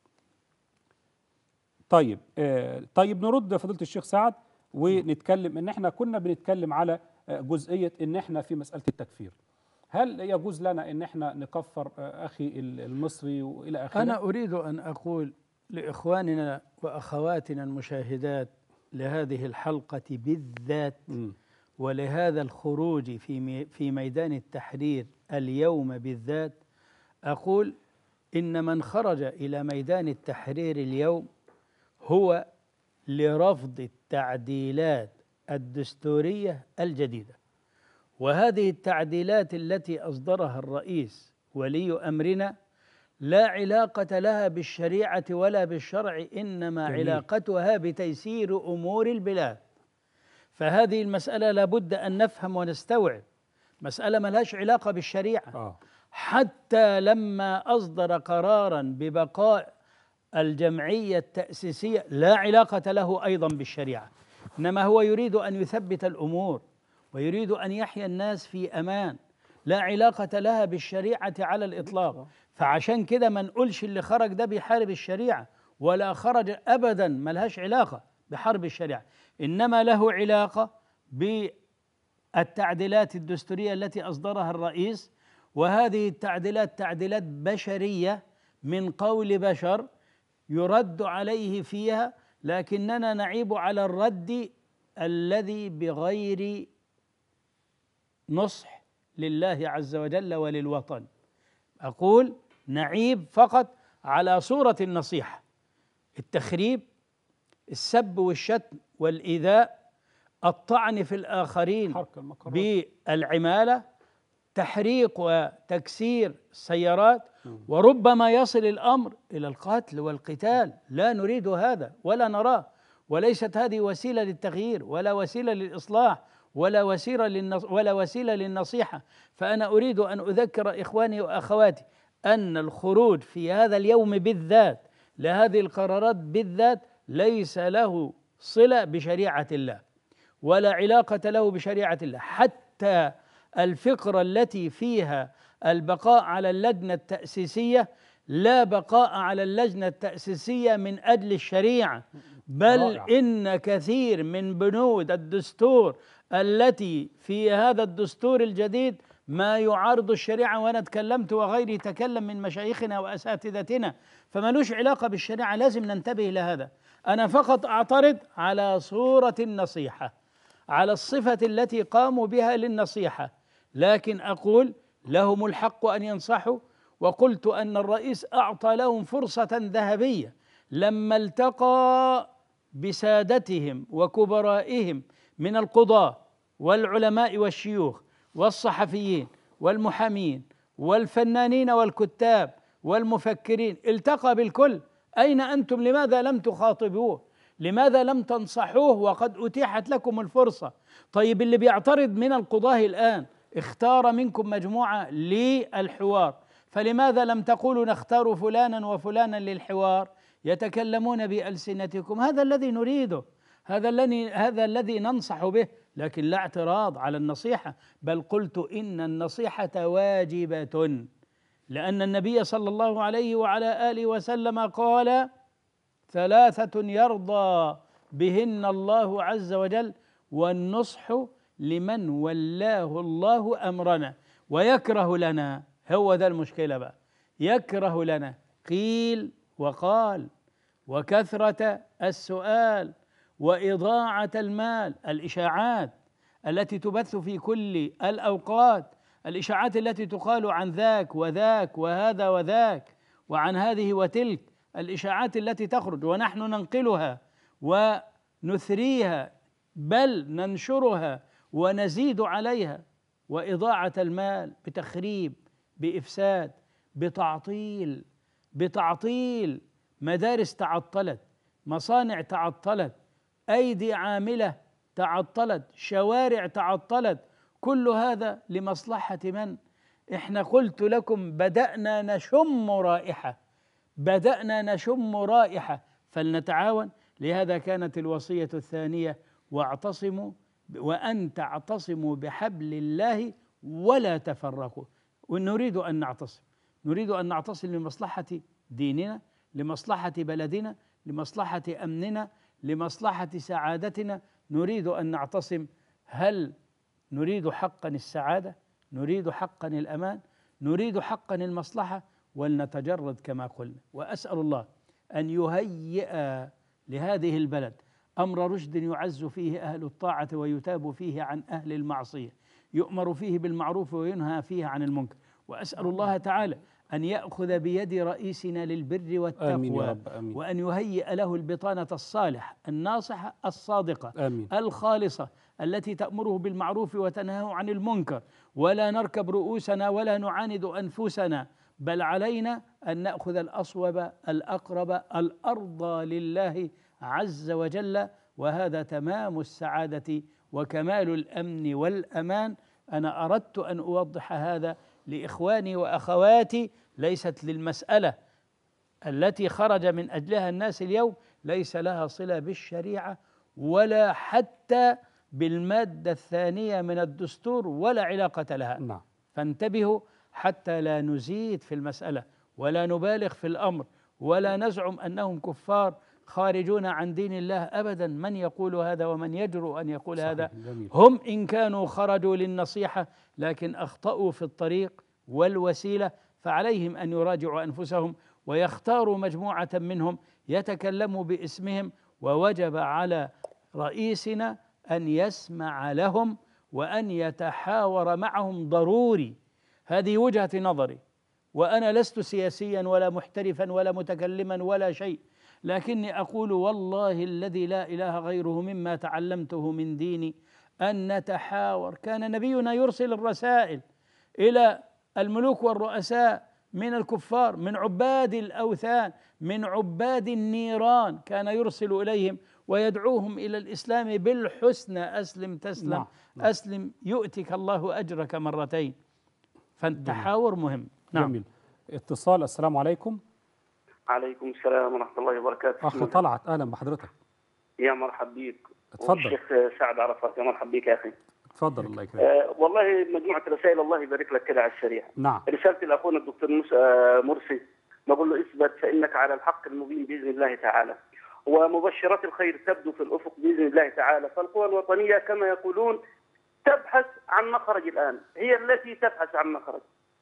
طيب آه طيب نرد فضيلة الشيخ سعد ونتكلم ان احنا كنا بنتكلم على جزئية ان احنا في مسألة التكفير. هل يجوز لنا ان احنا نكفر اخي المصري والى اخره؟ انا اريد ان اقول لاخواننا واخواتنا المشاهدات لهذه الحلقة بالذات م. ولهذا الخروج في في ميدان التحرير اليوم بالذات، أقول إن من خرج إلى ميدان التحرير اليوم هو لرفض التعديلات الدستورية الجديدة. وهذه التعديلات التي أصدرها الرئيس ولي أمرنا لا علاقة لها بالشريعة ولا بالشرع، إنما جميل. علاقتها بتيسير أمور البلاد. فهذه المسألة لابد أن نفهم ونستوعب، مسألة ما لهاش علاقة بالشريعة. آه. حتى لما أصدر قرارا ببقاء الجمعية التأسيسية لا علاقة له أيضا بالشريعة، إنما هو يريد أن يثبت الأمور ويريد أن يحيا الناس في أمان، لا علاقة لها بالشريعة على الإطلاق. فعشان كده ما نقولش اللي خرج ده بيحارب الشريعة، ولا خرج أبدا ما لهاش علاقة بحرب الشريعة، إنما له علاقة بالتعديلات الدستورية التي أصدرها الرئيس. وهذه التعديلات تعديلات بشرية من قول بشر يرد عليه فيها، لكننا نعيب على الرد الذي بغير نصح لله عز وجل وللوطن. أقول نعيب فقط على صورة النصيحة، التخريب، السب والشتم والإيذاء، الطعن في الآخرين بالعمالة، تحريق وتكسير السيارات، وربما يصل الأمر إلى القتل والقتال. لا نريد هذا ولا نراه، وليست هذه وسيلة للتغيير ولا وسيلة للإصلاح ولا وسيلة للنص ولا وسيلة للنصيحة. فأنا أريد أن أذكر إخواني وأخواتي أن الخروج في هذا اليوم بالذات لهذه القرارات بالذات ليس له صلة بشريعة الله ولا علاقة له بشريعة الله. حتى الفكرة التي فيها البقاء على اللجنة التأسيسية لا بقاء على اللجنة التأسيسية من أجل الشريعة، بل رائع. إن كثير من بنود الدستور التي في هذا الدستور الجديد ما يعارض الشريعة، وأنا تكلمت وغيري تكلم من مشايخنا وأساتذتنا، فمالوش علاقة بالشريعة. لازم ننتبه لهذا. أنا فقط أعترض على صورة النصيحة، على الصفة التي قاموا بها للنصيحة، لكن أقول لهم الحق أن ينصحوا. وقلت أن الرئيس أعطى لهم فرصة ذهبية لما التقى بسادتهم وكبرائهم من القضاة والعلماء والشيوخ والصحفيين والمحامين والفنانين والكتاب والمفكرين، التقى بالكل. أين أنتم؟ لماذا لم تخاطبوه؟ لماذا لم تنصحوه وقد أتيحت لكم الفرصة؟ طيب اللي بيعترض من القضاة الآن اختار منكم مجموعة للحوار، فلماذا لم تقولوا نختار فلانا وفلانا للحوار؟ يتكلمون بألسنتكم. هذا الذي نريده، هذا الذي هذا الذي ننصح به، لكن لا اعتراض على النصيحة. بل قلت إن النصيحة واجبة، لأن النبي صلى الله عليه وعلى آله وسلم قال: ثلاثة يرضى بهن الله عز وجل، والنصح لمن ولاه الله أمرنا ويكره لنا. هو ذا المشكلة بقى، يكره لنا قيل وقال وكثرة السؤال وإضاعة المال، الإشاعات التي تبث في كل الأوقات، الإشاعات التي تقال عن ذاك وذاك وهذا وذاك وعن هذه وتلك، الإشاعات التي تخرج ونحن ننقلها ونثريها بل ننشرها ونزيد عليها، وإضاعة المال بتخريب، بإفساد، بتعطيل بتعطيل مدارس تعطلت، مصانع تعطلت، أيدي عاملة تعطلت، شوارع تعطلت. كل هذا لمصلحة من؟ إحنا قلت لكم بدأنا نشم رائحة بدأنا نشم رائحة فلنتعاون. لهذا كانت الوصية الثانية: واعتصموا وأن تعتصموا بحبل الله ولا تفرقوا. ونريد أن نعتصم نريد أن نعتصم لمصلحة ديننا، لمصلحة بلدنا، لمصلحة أمننا، لمصلحة سعادتنا. نريد أن نعتصم. هل نريد حقا السعادة؟ نريد حقا الأمان؟ نريد حقا المصلحة؟ ولنتجرد كما قلنا. وأسأل الله أن يهيئ لهذه البلد أمر رشد يعز فيه أهل الطاعة ويتاب فيه عن أهل المعصية، يؤمر فيه بالمعروف وينهى فيه عن المنكر. وأسأل الله تعالى أن يأخذ بيد رئيسنا للبر والتقوى. آمين يا رب. آمين. وأن يهيئ له البطانة الصالحة الناصحة الصادقة آمين. الخالصة التي تأمره بالمعروف وتنهاه عن المنكر. ولا نركب رؤوسنا ولا نعاند أنفسنا، بل علينا أن نأخذ الأصوب الأقرب الأرضى لله عز وجل. وهذا تمام السعادة وكمال الأمن والأمان. أنا أردت أن أوضح هذا لإخواني وأخواتي. ليست للمسألة التي خرج من أجلها الناس اليوم ليس لها صلة بالشريعة ولا حتى بالمادة الثانية من الدستور، ولا علاقة لها. نعم. فانتبهوا حتى لا نزيد في المسألة ولا نبالغ في الأمر ولا نزعم أنهم كفار خارجون عن دين الله. أبدا. من يقول هذا ومن يجرؤ أن يقول صحيح. هذا؟ جميل. هم إن كانوا خرجوا للنصيحة لكن أخطأوا في الطريق والوسيلة، فعليهم أن يراجعوا أنفسهم ويختاروا مجموعة منهم يتكلموا باسمهم. ووجب على رئيسنا أن يسمع لهم وأن يتحاور معهم ضروري. هذه وجهة نظري، وأنا لست سياسيا ولا محترفا ولا متكلما ولا شيء، لكني أقول والله الذي لا إله غيره مما تعلمته من ديني أن نتحاور. كان نبينا يرسل الرسائل إلى الملوك والرؤساء من الكفار، من عباد الأوثان، من عباد النيران، كان يرسل إليهم ويدعوهم إلى الإسلام بالحسنى: أسلم تسلم. نعم. نعم. أسلم يؤتك الله أجرك مرتين. فالتحاور مهم. نعم. جميل. اتصال. السلام عليكم. عليكم السلام ورحمة الله وبركاته. أخ طلعت، أهلا بحضرتك. يا مرحب بيك. اتفضل. الشيخ سعد عرفات، يا مرحب بيك يا أخي. اتفضل. الله يكرمك. آه والله مجموعة رسائل، الله يبارك لك كده على السريع. نعم. رسالتي لأخونا الدكتور مرسي، بقول له اثبت فإنك على الحق المبين بإذن الله تعالى، ومبشرات الخير تبدو في الأفق بإذن الله تعالى. فالقوى الوطنية كما يقولون تبحث عن مخرج الآن، هي التي تبحث عن مخرج.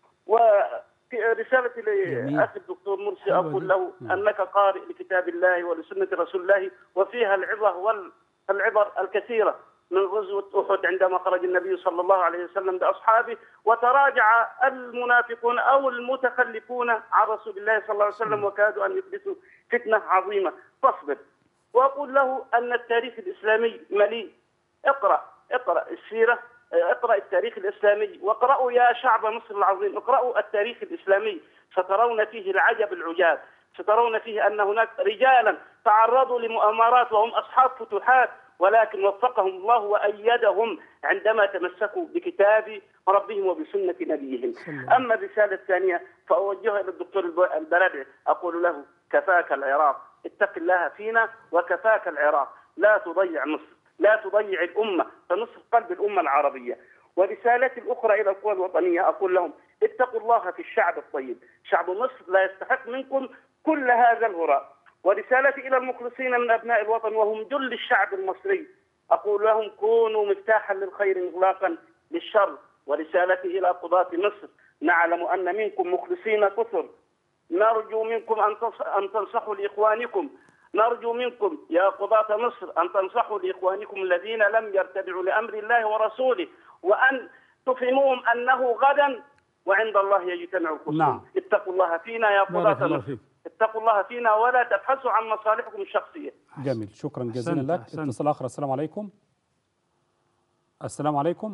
ورسالتي لأخي الدكتور مرسي أقول له أنك قارئ لكتاب الله ولسنة رسول الله، وفيها العظة والعبر الكثيرة من غزوة أحد عندما خرج النبي صلى الله عليه وسلم بأصحابه وتراجع المنافقون أو المتخلفون عن رسول الله صلى الله عليه وسلم وكادوا أن يحدثوا فتنة عظيمة. فاصبر. وأقول له أن التاريخ الإسلامي مليء. اقرأ اقرأ السيرة، اقرأ التاريخ الإسلامي، واقرأوا يا شعب مصر العظيم، اقرأوا التاريخ الإسلامي، سترون فيه العجب العجاب. سترون فيه أن هناك رجالا تعرضوا لمؤامرات وهم أصحاب فتوحات، ولكن وفقهم الله وأيدهم عندما تمسكوا بكتاب ربهم وبسنة نبيهم. أما الرسالة الثانية فأوجهها إلى الدكتور البرادعي، أقول له كفاك العراق، اتق الله فينا وكفاك العراق، لا تضيع مصر، لا تضيع الأمة، فنصف قلب الأمة العربية. ورسالتي الأخرى إلى القوى الوطنية أقول لهم اتقوا الله في الشعب الطيب، شعب مصر لا يستحق منكم كل هذا الهراء. ورسالتي إلى المخلصين من أبناء الوطن وهم جل الشعب المصري، أقول لهم كونوا مفتاحا للخير إغلاقا للشر. ورسالتي إلى قضاة مصر، نعلم أن منكم مخلصين كثر، نرجو منكم أن تنصحوا لإخوانكم، نرجو منكم يا قضاة مصر أن تنصحوا لإخوانكم الذين لم يرتدعوا لأمر الله ورسوله، وأن تفهموهم أنه غدا وعند الله يجتمع الخصوم. نعم. اتقوا الله فينا يا قضاة مصر، اتقوا الله فينا ولا تبحثوا عن مصالحكم الشخصية. جميل. شكرا جزيلا لك. اتصال آخر. السلام عليكم. السلام عليكم.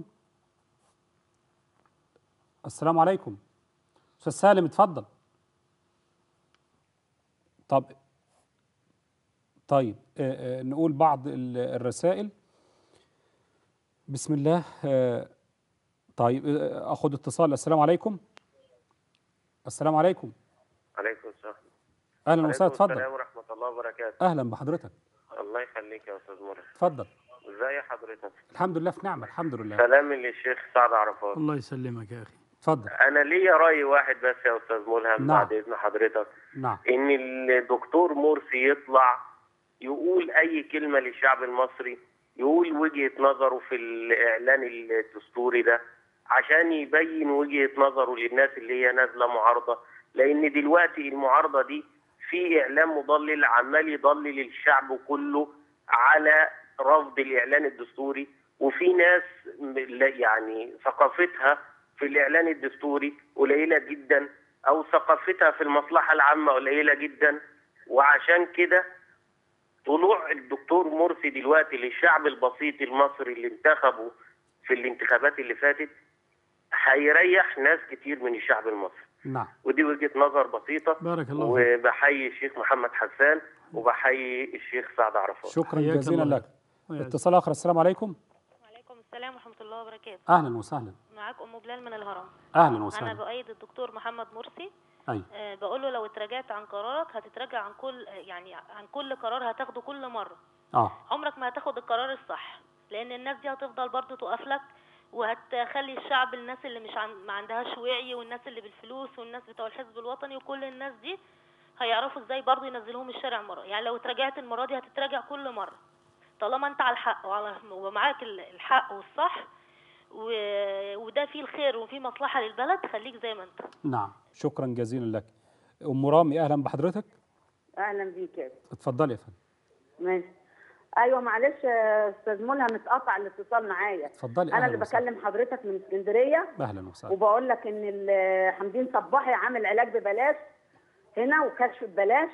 السلام عليكم. أستاذ سالم اتفضل. طب طيب آه آه نقول بعض الرسائل. بسم الله. آه طيب آه اخد اتصال. السلام عليكم. السلام عليكم. عليكم السلام. اهلا وسهلا. اتفضل. السلام ورحمه الله وبركاته. اهلا بحضرتك. الله يخليك يا استاذ مرسي. اتفضل. ازي حضرتك؟ الحمد لله في نعمه. الحمد لله. سلامي للشيخ سعد عرفات. الله يسلمك يا اخي. اتفضل. انا ليا راي واحد بس يا استاذ ملهم. نعم. بعد اذن حضرتك. نعم. ان الدكتور مرسي يطلع يقول اي كلمه للشعب المصري، يقول وجهه نظره في الاعلان الدستوري ده عشان يبين وجهه نظره للناس اللي هي نازله معارضه، لان دلوقتي المعارضه دي في اعلام مضلل عمال يضلل الشعب كله على رفض الاعلان الدستوري، وفي ناس يعني ثقافتها في الاعلان الدستوري قليله جدا، او ثقافتها في المصلحه العامه قليله جدا. وعشان كده طلوع الدكتور مرسي دلوقتي للشعب البسيط المصري اللي انتخبه في الانتخابات اللي فاتت هيريح ناس كتير من الشعب المصري. نعم. ودي وجهه نظر بسيطه. بارك الله فيك. وبحيي الشيخ محمد حسان وبحيي الشيخ سعد عرفات. شكرا جزيلا لك. اتصال اخر. السلام عليكم. وعليكم السلام ورحمه الله وبركاته. اهلا وسهلا. معاك ام بلال من الهرم. اهلا وسهلا. انا بايد الدكتور محمد مرسي. ايوه. أه بقول له لو اتراجعت عن قرارك هتتراجع عن كل يعني عن كل قرار هتاخده كل مره. اه عمرك ما هتاخد القرار الصح، لان الناس دي هتفضل برضه تقف لك، وهتخلي الشعب، الناس اللي مش عن ما عندهاش وعي، والناس اللي بالفلوس، والناس بتوع الحزب الوطني، وكل الناس دي هيعرفوا ازاي برضه ينزلوهم الشارع مره. يعني لو اتراجعت المره دي هتتراجع كل مره، طالما انت على الحق وعلى ومعاك الحق والصح و... وده فيه الخير وفيه مصلحه للبلد، خليك زي ما انت. نعم. شكرا جزيلا لك. ام رامي اهلا بحضرتك. اهلا بيك يا اتفضلي يا فندم. ماشي. ايوه معلش يا استاذ ملهم اتقطع الاتصال معايا. اتفضلي. انا اللي وسهلا. بكلم حضرتك من اسكندريه. اهلا وسهلا. وبقول لك ان حمدين صباحي عامل علاج ببلاش هنا وكشف ببلاش،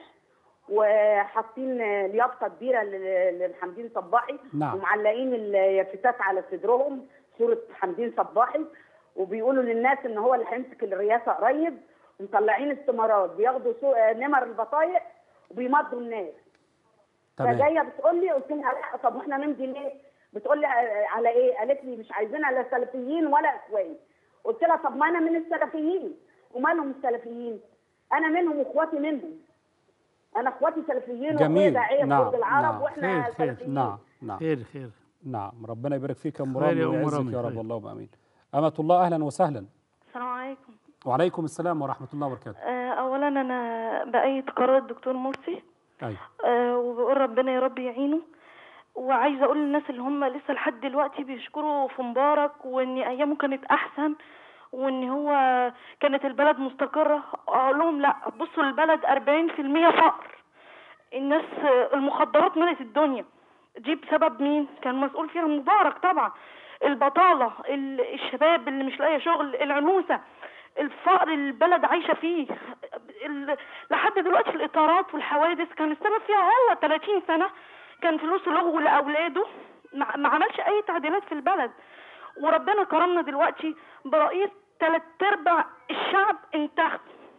وحاطين اليافطه كبيره لحمدين صباحي. نعم. ومعلقين اليافتات على صدرهم صوره حمدين صباحي، وبيقولوا للناس ان هو اللي هيمسك الرئاسه قريب، ومطلعين استمارات بياخدوا نمر البطايق وبيمضوا الناس. تمام. فجايه بتقول لي، قلت لها لا طب واحنا نمضي ليه؟ بتقول لي على ايه؟ قالت لي مش عايزينها لا سلفيين ولا اخوان. قلت لها طب ما انا من السلفيين، ومالهم السلفيين؟ انا منهم واخواتي منهم. انا اخواتي سلفيين واخويا داعيه نعم. برج العرب. نعم. واحنا خير خير. سلفيين. نعم نعم. خير خير. نعم. ربنا يبارك فيك يا ام خير رامي يا أم ويعزك رامي، يا رب. خير. اللهم امين. امة الله اهلا وسهلا. السلام عليكم. وعليكم السلام ورحمه الله وبركاته. آه، اولا انا بايد قرار الدكتور مرسي. ايوه. آه، وبقول ربنا يا رب يعينه. وعايزه اقول للناس اللي هم لسه لحد دلوقتي بيشكروا في مبارك وان ايامه كانت احسن وان هو كانت البلد مستقره، اقول لهم لا، بصوا البلد أربعين في المية فقر. الناس المخدرات ملت الدنيا، دي بسبب مين؟ كان مسؤول فيها مبارك طبعا. البطاله، الشباب اللي مش لاقي شغل، العنوسه، الفقر اللي البلد عايشه فيه لحد دلوقتي. الاطارات والحوادث كان السبب فيها هو. ثلاثين سنه كان فلوس له لاولاده، ما عملش اي تعديلات في البلد. وربنا كرمنا دلوقتي برئيس ثلاث ارباع الشعب انتخب.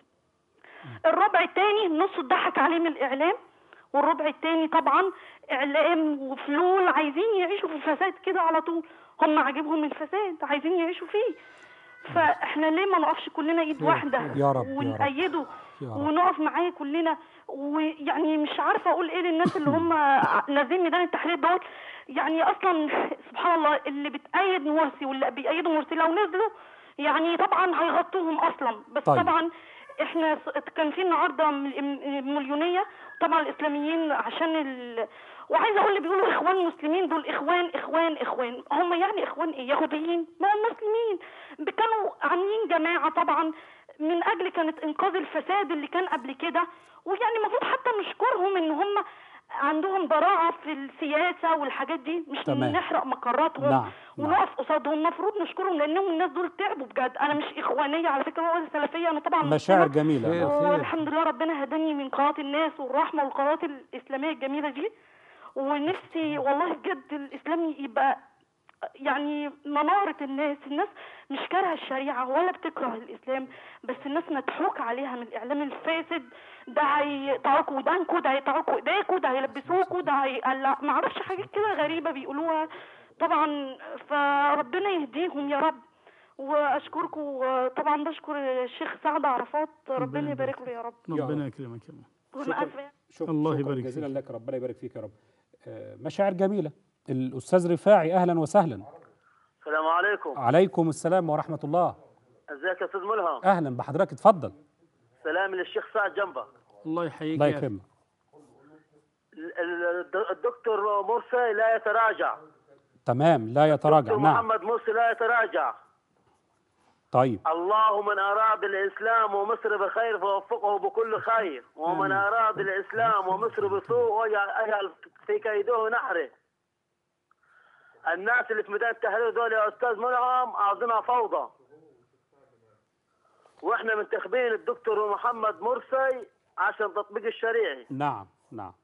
الربع الثاني نص اتضحك عليه من الاعلام، والربع الثاني طبعا اعلام وفلول عايزين يعيشوا في الفساد كده على طول. هم عاجبهم الفساد عايزين يعيشوا فيه. فاحنا ليه ما نقفش كلنا ايد واحده يا رب ونأيده ونقف معاه كلنا؟ ويعني مش عارفه اقول ايه للناس اللي هم نازلين ميدان التحرير دول. يعني اصلا سبحان الله اللي بتأيد مرسي واللي بيأيدوا مرسي لو نزلوا يعني طبعا هيغطوهم اصلا. بس طيب. طبعا احنا كان في النهارده مليونيه طبعا الاسلاميين عشان ال... وعايزه اقول اللي بيقولوا اخوان مسلمين دول اخوان اخوان اخوان، هم يعني اخوان ايه؟ يهوديين؟ ما هم مسلمين. كانوا عاملين جماعه طبعا من اجل كانت انقاذ الفساد اللي كان قبل كده. ويعني المفروض حتى نشكرهم ان هم عندهم براعه في السياسه والحاجات دي، مش تمام. نحرق مقراتهم. نعم. ونقف قصادهم. المفروض نشكرهم لانهم الناس دول تعبوا بجد. انا مش اخوانيه على فكره ولا سلفيه، انا طبعا مشاعر جميله. والحمد لله ربنا هداني من قناه الناس والرحمه والقنوات الاسلاميه الجميله دي. ونفسي والله بجد الاسلام يبقى يعني منارة الناس. الناس مش كارهة الشريعة ولا بتكره الإسلام، بس الناس مضحوك عليها من الإعلام الفاسد. ده هيقطعوكوا ودانكوا، ده هيقطعوكوا ايديكوا، ده هيلبسوكوا، ده هيقلع، معرفش حاجات كده غريبة بيقولوها طبعا. فربنا يهديهم يا رب. واشكركم طبعا، بشكر الشيخ سعد عرفات، ربنا يبارك له يا رب. ربنا يكرمك يا رب. شكرا, شكرا الله شكرا يبارك جزيلا فيك. لك، ربنا يبارك فيك يا رب. آه، مشاعر جميلة. الأستاذ رفاعي، أهلا وسهلا. السلام عليكم. عليكم السلام ورحمة الله. ازيك يا استاذ ملهم؟ أهلا بحضرتك، اتفضل. سلام للشيخ سعد جنبك. الله يحييك. الله يكرمك. الدكتور مرسي لا يتراجع. تمام، لا يتراجع. دكتور نعم. محمد مرسي لا يتراجع. طيب. الله من أراد الإسلام ومصر بخير فوفقه بكل خير، ومن أراد الإسلام ومصر بسوء ويجعل في كيده نحره. الناس اللي في ميدان التحرير دول يا أستاذ ملهم عاوزينها فوضى. واحنا منتخبين الدكتور محمد مرسي عشان تطبيق الشريعي. نعم نعم.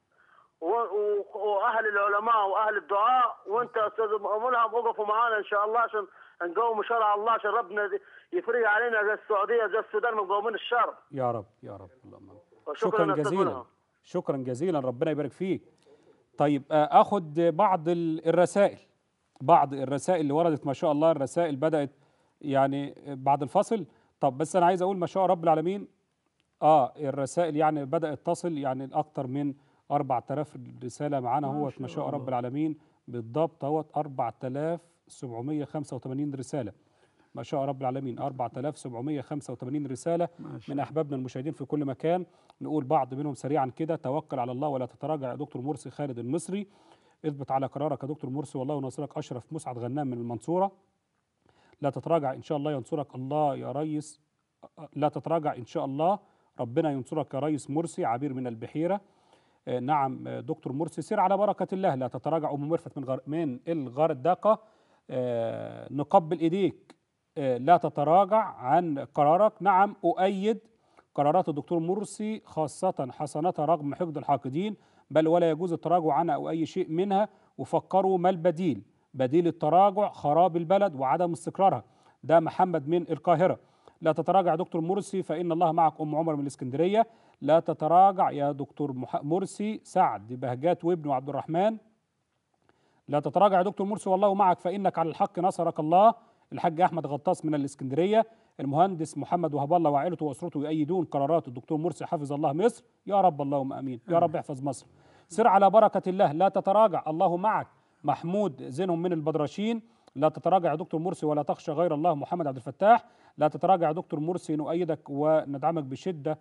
واهل العلماء واهل الدعاء، وانت يا استاذ ملهم وقفوا معانا ان شاء الله عشان نقوم شرع الله، عشان ربنا يفرج علينا زي السعوديه زي السودان مقومين الشر. يا رب يا رب. اللهم شكرا جزيلا. شكرا جزيلا، ربنا يبارك فيك. طيب اخد بعض الرسائل، بعض الرسائل اللي وردت ما شاء الله. الرسائل بدات يعني بعد الفصل. طب بس انا عايز اقول ما شاء رب العالمين. اه الرسائل يعني بدات تصل يعني اكتر من أربعة آلاف رساله معانا اهوت ما شاء رب العالمين. بالضبط اهوت أربعة آلاف وسبعمائة وخمسة وثمانين رساله ما شاء رب العالمين. أربعة آلاف وسبعمائة وخمسة وثمانين رساله من احبابنا المشاهدين في كل مكان. نقول بعض منهم سريعا كده. توكل على الله ولا تتراجع يا دكتور مرسي. خالد المصري. اثبت على قرارك يا دكتور مرسي والله ينصرك. اشرف مسعد غنام من المنصوره. لا تتراجع ان شاء الله ينصرك الله يا ريس. لا تتراجع ان شاء الله ربنا ينصرك يا ريس مرسي. عبير من البحيره. آه نعم دكتور مرسي سير على بركه الله. لا تتراجع. ام مرفت من غر من الغردقه. آه نقبل ايديك. آه لا تتراجع عن قرارك. نعم اؤيد قرارات الدكتور مرسي خاصه حسناتها رغم حقد الحاقدين، بل ولا يجوز التراجع عنها او اي شيء منها. وفكروا ما البديل. بديل التراجع خراب البلد وعدم استقرارها. ده محمد من القاهرة. لا تتراجع يا دكتور مرسي فإن الله معك. أم عمر من الإسكندرية. لا تتراجع يا دكتور مرسي. سعد بهجات وابنه عبد الرحمن. لا تتراجع يا دكتور مرسي والله معك فإنك على الحق نصرك الله. الحاج أحمد غطاس من الإسكندرية. المهندس محمد وهب الله وعائلته وأسرته يؤيدون قرارات الدكتور مرسي. حفظ الله مصر يا رب. اللهم أمين يا رب. احفظ مصر. سر على بركة الله. لا تتراجع الله معك. محمود زينهم من البدرشين. لا تتراجع يا دكتور مرسي ولا تخشى غير الله. محمد عبد الفتاح. لا تتراجع يا دكتور مرسي نؤيدك وندعمك بشدة.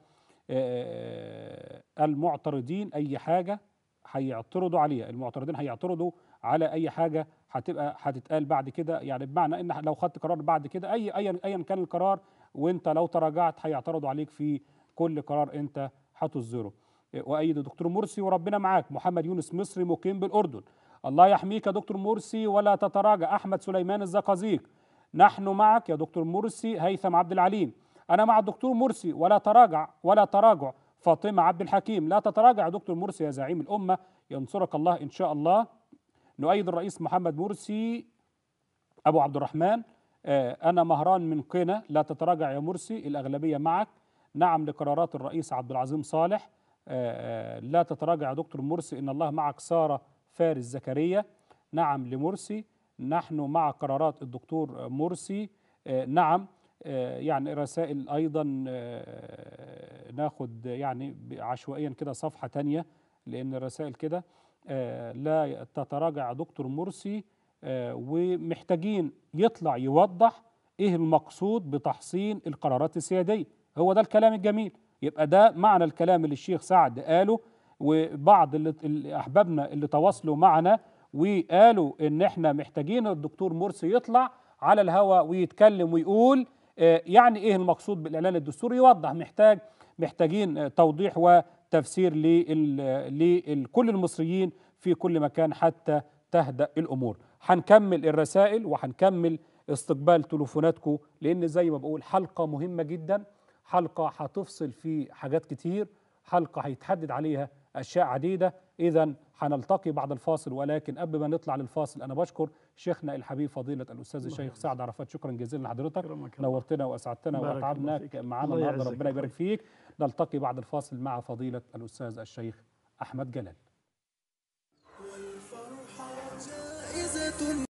المعترضين أي حاجة هيعترضوا عليها. المعترضين هيعترضوا على أي حاجة هتبقى هتتقال بعد كده، يعني بمعنى إن لو خدت قرار بعد كده أي أيا أيا كان القرار وأنت لو تراجعت هيعترضوا عليك في كل قرار أنت هتصدره. وأيد الدكتور مرسي وربنا معاك. محمد يونس مصري مقيم بالأردن. الله يحميك يا دكتور مرسي ولا تتراجع. أحمد سليمان الزقازيق. نحن معك يا دكتور مرسي. هيثم عبد العليم. أنا مع الدكتور مرسي ولا تراجع ولا تراجع. فاطمة عبد الحكيم. لا تتراجع يا دكتور مرسي يا زعيم الأمة ينصرك الله إن شاء الله. نؤيد الرئيس محمد مرسي. أبو عبد الرحمن. أنا مهران من قنا. لا تتراجع يا مرسي الأغلبية معك. نعم لقرارات الرئيس عبد العظيم صالح. لا تتراجع يا دكتور مرسي إن الله معك. سارة فارس زكريا. نعم لمرسي. نحن مع قرارات الدكتور مرسي. نعم يعني رسائل أيضا ناخد يعني عشوائيا كده صفحة تانية لأن الرسائل كده. لا تتراجع دكتور مرسي. ومحتاجين يطلع يوضح إيه المقصود بتحصين القرارات السيادية. هو ده الكلام الجميل. يبقى ده معنى الكلام اللي الشيخ سعد قاله. وبعض اللي أحبابنا اللي تواصلوا معنا وقالوا إن إحنا محتاجين الدكتور مرسي يطلع على الهواء ويتكلم ويقول يعني إيه المقصود بالإعلان الدستوري. يوضح. محتاج محتاجين توضيح وتفسير لكل المصريين في كل مكان حتى تهدأ الأمور. هنكمل الرسائل وهنكمل استقبال تليفوناتكم لأن زي ما بقول حلقة مهمة جدا. حلقة هتفصل في حاجات كتير. حلقة هيتحدد عليها أشياء عديدة. إذا هنلتقي بعد الفاصل، ولكن قبل ما نطلع للفاصل أنا بشكر شيخنا الحبيب فضيلة الأستاذ الشيخ سعد عرفات، شكرا جزيلا لحضرتك، نورتنا وأسعدتنا وأتعبناك معنا النهارده، ربنا يبارك فيك. نلتقي بعد الفاصل مع فضيلة الأستاذ الشيخ أحمد جلال.